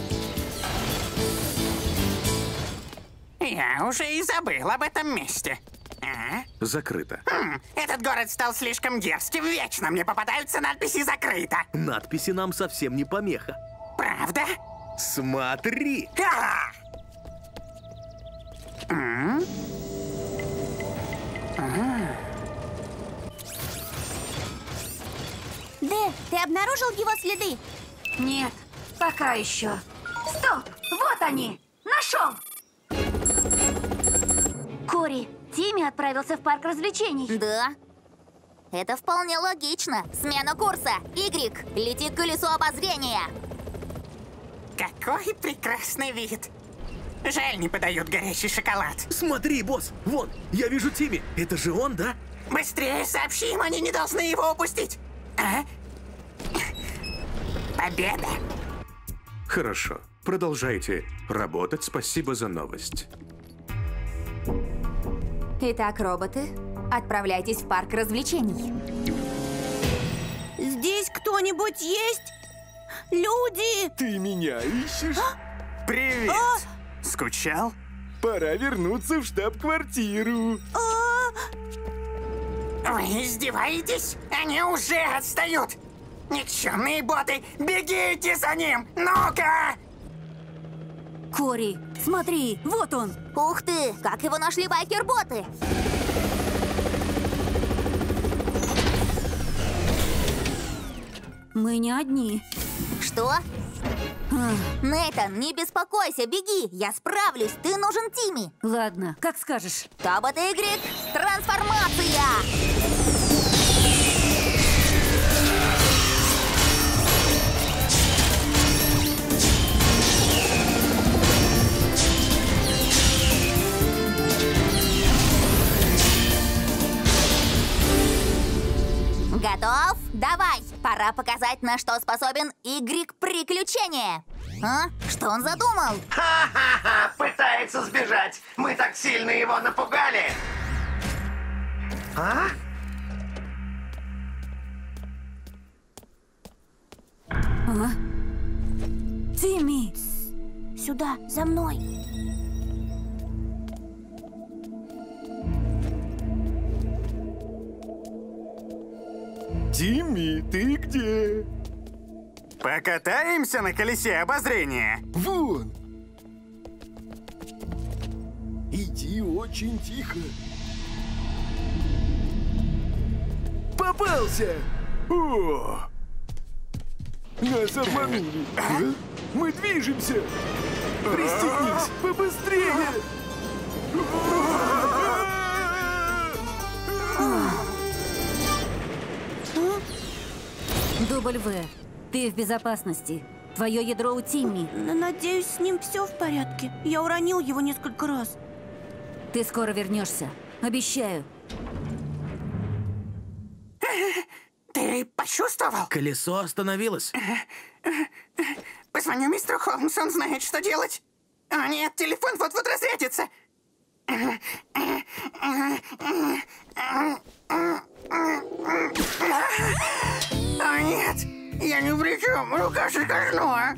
Я уже и забыл об этом месте. Закрыто. Этот город стал слишком дерзким. Вечно мне попадаются надписи «Закрыто». Надписи нам совсем не помеха. Правда? Смотри! Дэ, ты обнаружил его следы? Нет, пока еще. Стоп! Вот они! Нашел! Кори, Тимми отправился в парк развлечений. Да. Это вполне логично. Смена курса. Y. Летит колесо обозрения. Какой прекрасный вид. Жаль, не подают горячий шоколад. Смотри, босс, вон, я вижу Тимми. Это же он, да? Быстрее сообщи им, они не должны его упустить. Победа. Хорошо. Продолжайте работать. Спасибо за новость. Итак, роботы, отправляйтесь в парк развлечений. Здесь кто-нибудь есть? Люди! Ты меня ищешь? Привет. Скучал? Пора вернуться в штаб-квартиру. Вы издеваетесь? Они уже отстают. Никчемные боты, бегите за ним! Ну-ка! Кори, смотри, вот он! Ух ты, как его нашли байкер-боты! Мы не одни. Что? Нейтан, не беспокойся, беги! Я справлюсь, ты нужен Тимми! Ладно, как скажешь. Тобот Y, трансформация! Готов? Давай! Пора показать, на что способен Y-приключение. А? Что он задумал? Ха-ха-ха! Пытается сбежать. Мы так сильно его напугали. А? Тимми! Сюда, за мной. Тимми, ты где? Покатаемся на колесе обозрения. Вон! Иди очень тихо. Попался! О! Нас обманули. Мы движемся. Пристегнись побыстрее. Дубль В. Ты в безопасности. Твое ядро у Тимми. Надеюсь, с ним все в порядке. Я уронил его несколько раз. Ты скоро вернешься. Обещаю. Ты почувствовал? Колесо остановилось. Позвоню мистеру Холмсу, он знает, что делать. О нет, телефон вот-вот разрядится. О нет, я ни при чем, рука шикарная.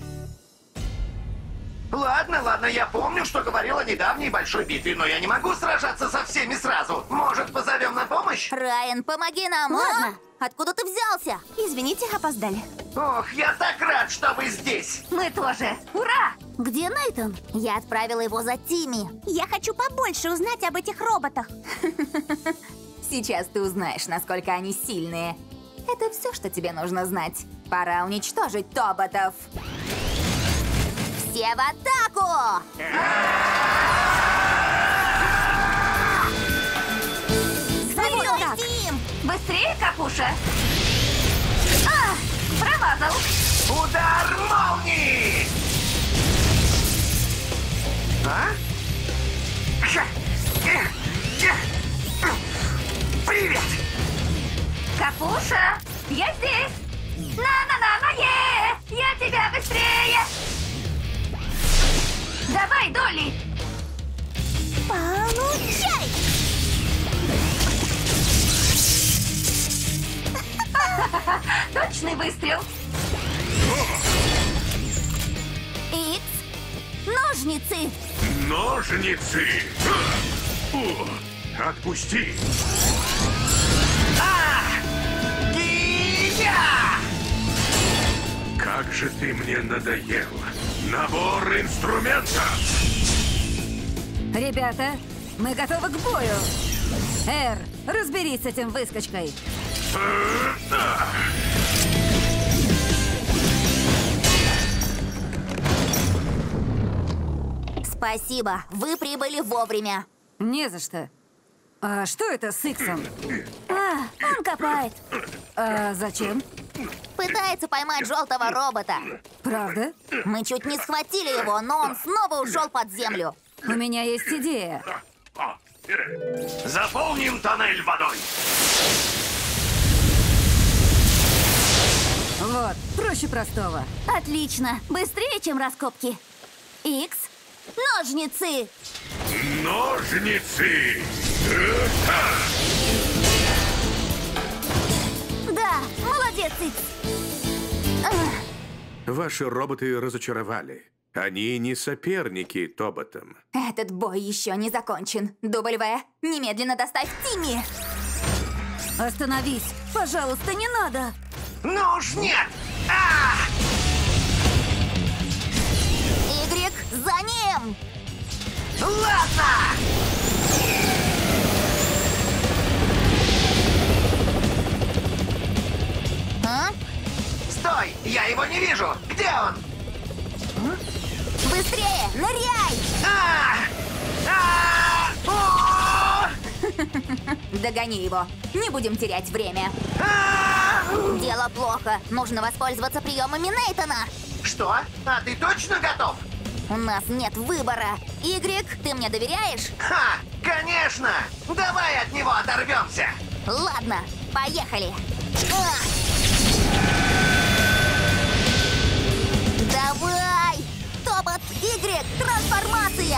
Ладно, ладно, я помню, что говорил о недавней большой битве, но я не могу сражаться со всеми сразу. Может, позовем на помощь? Райан, помоги нам! Ладно. Откуда ты взялся? Извините, опоздали. Ох, я так рад, что вы здесь. Мы тоже. Ура! Где Нейтан? Я отправила его за Тимми. Я хочу побольше узнать об этих роботах. Сейчас ты узнаешь, насколько они сильные. Это все, что тебе нужно знать. Пора уничтожить тоботов. Все в атаку! Вперед, Тим! Быстрее, Капуша! Промазал! Удар молнии! А? Привет! Капуша, я здесь! На-на-на-на-е! Я тебя быстрее! Давай, Долли! Точный выстрел. Икс, ножницы. Ножницы! Отпусти! Как же ты мне надоел! Набор инструментов! Ребята, мы готовы к бою. Эр, разберись с этим выскочкой. Спасибо, вы прибыли вовремя. Не за что. А что это с Иксом? Он копает. А зачем? Пытается поймать желтого робота. Правда? Мы чуть не схватили его, но он снова ушел под землю. У меня есть идея. Заполним тоннель водой. Вот, проще простого. Отлично. Быстрее, чем раскопки. Икс, ножницы. Ножницы! Да, молодец, Икс. Ваши роботы разочаровали. Они не соперники Тоботам. Этот бой еще не закончен. W, немедленно доставь Тимми. Остановись. Пожалуйста, не надо. Ну уж нет! Y, за ним! Ладно! Стой! Я его не вижу! Где он? Быстрее! Ныряй! Догони его. Не будем терять время. Дело плохо. Нужно воспользоваться приемами Нейтана. Что? А ты точно готов? У нас нет выбора. Y, ты мне доверяешь? Ха! Конечно! Давай от него оторвемся! Ладно, поехали. Давай! Тобот Y, трансформация!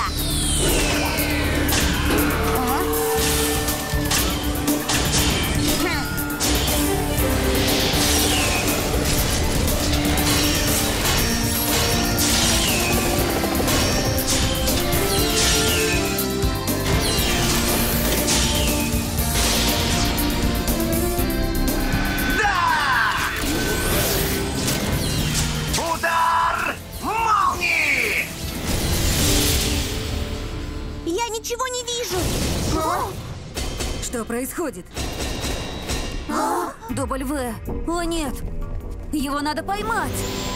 Я ничего не вижу. Что происходит? W. О, нет. Его надо поймать.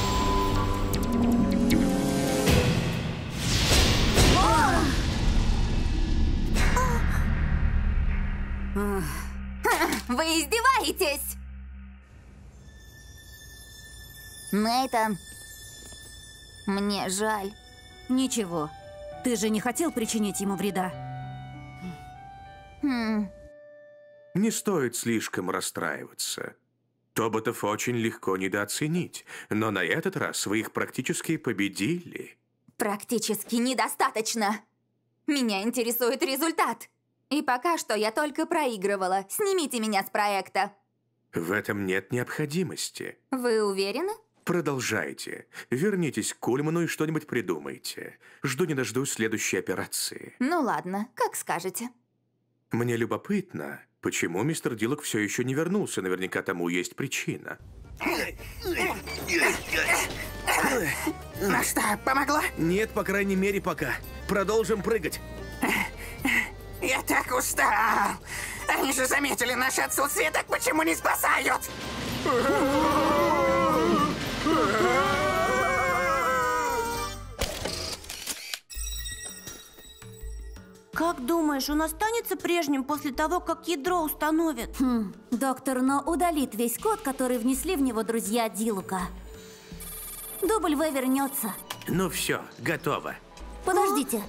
Вы издеваетесь? Нейтан, мне жаль. Ничего. Ты же не хотел причинить ему вреда? Не стоит слишком расстраиваться. Тоботов очень легко недооценить, но на этот раз вы их практически победили. Практически недостаточно. Меня интересует результат. И пока что я только проигрывала. Снимите меня с проекта. В этом нет необходимости. Вы уверены? Продолжайте. Вернитесь к Кульману и что-нибудь придумайте. Жду не дождусь следующей операции. Ну ладно, как скажете. Мне любопытно, почему мистер Дилок все еще не вернулся. Наверняка тому есть причина. Ну что, помогло? Нет, по крайней мере, пока. Продолжим прыгать. Я так устал. Они же заметили наше отсутствие, так почему не спасают? Как думаешь, он останется прежним после того, как ядро установят? Доктор Но удалит весь код, который внесли в него друзья Дилука. W вернется. Ну все, готово. Подождите.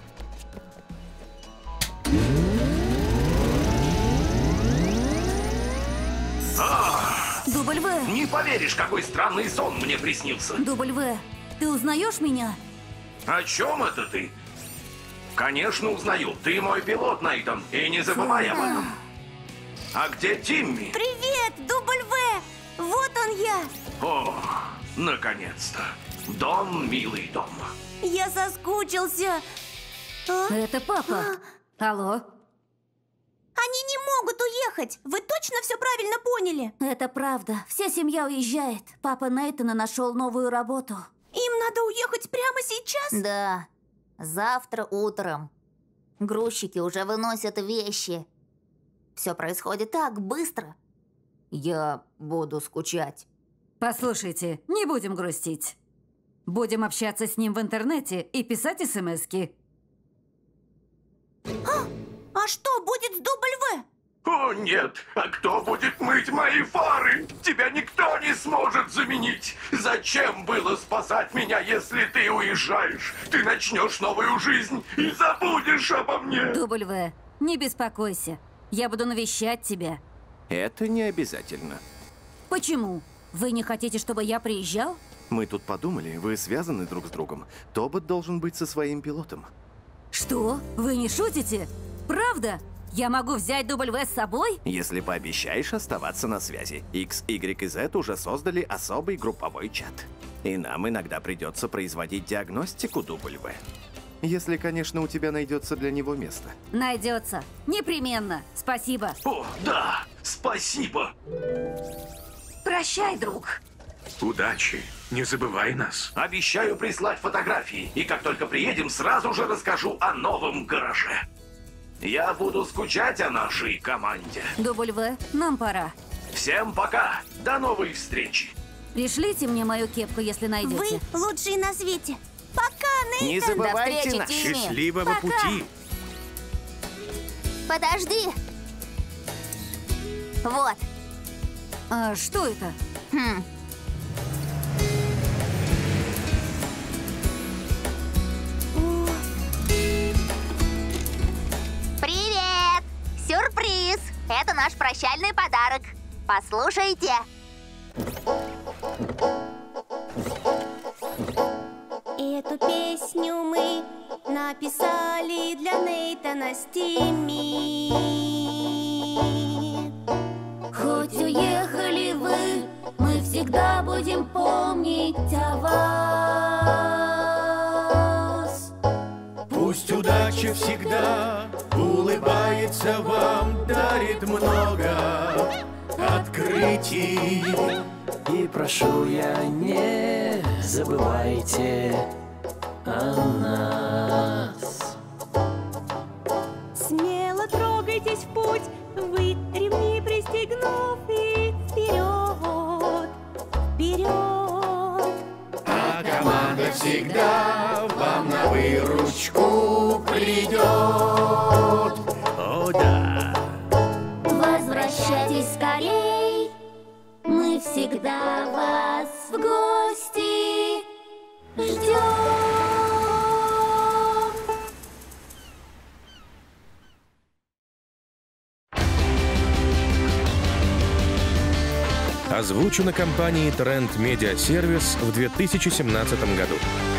W. Не поверишь, какой странный сон мне приснился. W, ты узнаешь меня? О чем это ты? Конечно, узнаю. Ты мой пилот, Нейтан, и не забывай об этом. А где Тимми? Привет, W! Вот он я! О, наконец-то. Дом, милый дом. Я соскучился. А? Это папа. Алло? Они не могут уехать! Вы точно все правильно поняли? Это правда. Вся семья уезжает. Папа Нейтана нашел новую работу. Им надо уехать прямо сейчас? Да, завтра утром. Грузчики уже выносят вещи. Все происходит так быстро. Я буду скучать. Послушайте, не будем грустить. Будем общаться с ним в интернете и писать смски. А что будет с W? О, нет! А кто будет мыть мои фары? Тебя никто не сможет заменить! Зачем было спасать меня, если ты уезжаешь? Ты начнешь новую жизнь и забудешь обо мне! W, не беспокойся. Я буду навещать тебя. Это не обязательно. Почему? Вы не хотите, чтобы я приезжал? Мы тут подумали, вы связаны друг с другом. Тобот должен быть со своим пилотом. Что? Вы не шутите? Правда? Я могу взять W с собой? Если пообещаешь оставаться на связи. X, Y и Z уже создали особый групповой чат. И нам иногда придется производить диагностику W. Если, конечно, у тебя найдется для него место. Найдется. Непременно. Спасибо. О, да! Спасибо! Прощай, друг. Удачи. Не забывай нас. Обещаю прислать фотографии. И как только приедем, сразу же расскажу о новом гараже. Я буду скучать о нашей команде. W, нам пора. Всем пока. До новой встречи. Пришлите мне мою кепку, если найдете. Вы лучшие на свете. Пока, Нейтан! Не забывайте встречи, нас. Тимми. Счастливого Пока. пути! Подожди. Вот. А что это? Хм. Привет! Сюрприз! Это наш прощальный подарок. Послушайте. Эту песню мы написали для Нейтана с Тимми. Хоть уехали вы, мы всегда будем помнить о вас. Пусть удача всегда улыбается вам, дарит много открытий. И прошу я, не забывайте о нас. Смело трогайтесь в путь, вы ремни пристегнув, и вперед, вперед. А команда всегда вам на выручку придет. О, да. Возвращайтесь скорей, мы всегда вас в гости ждем. Озвучено компанией Trend Media Service в 2017 году.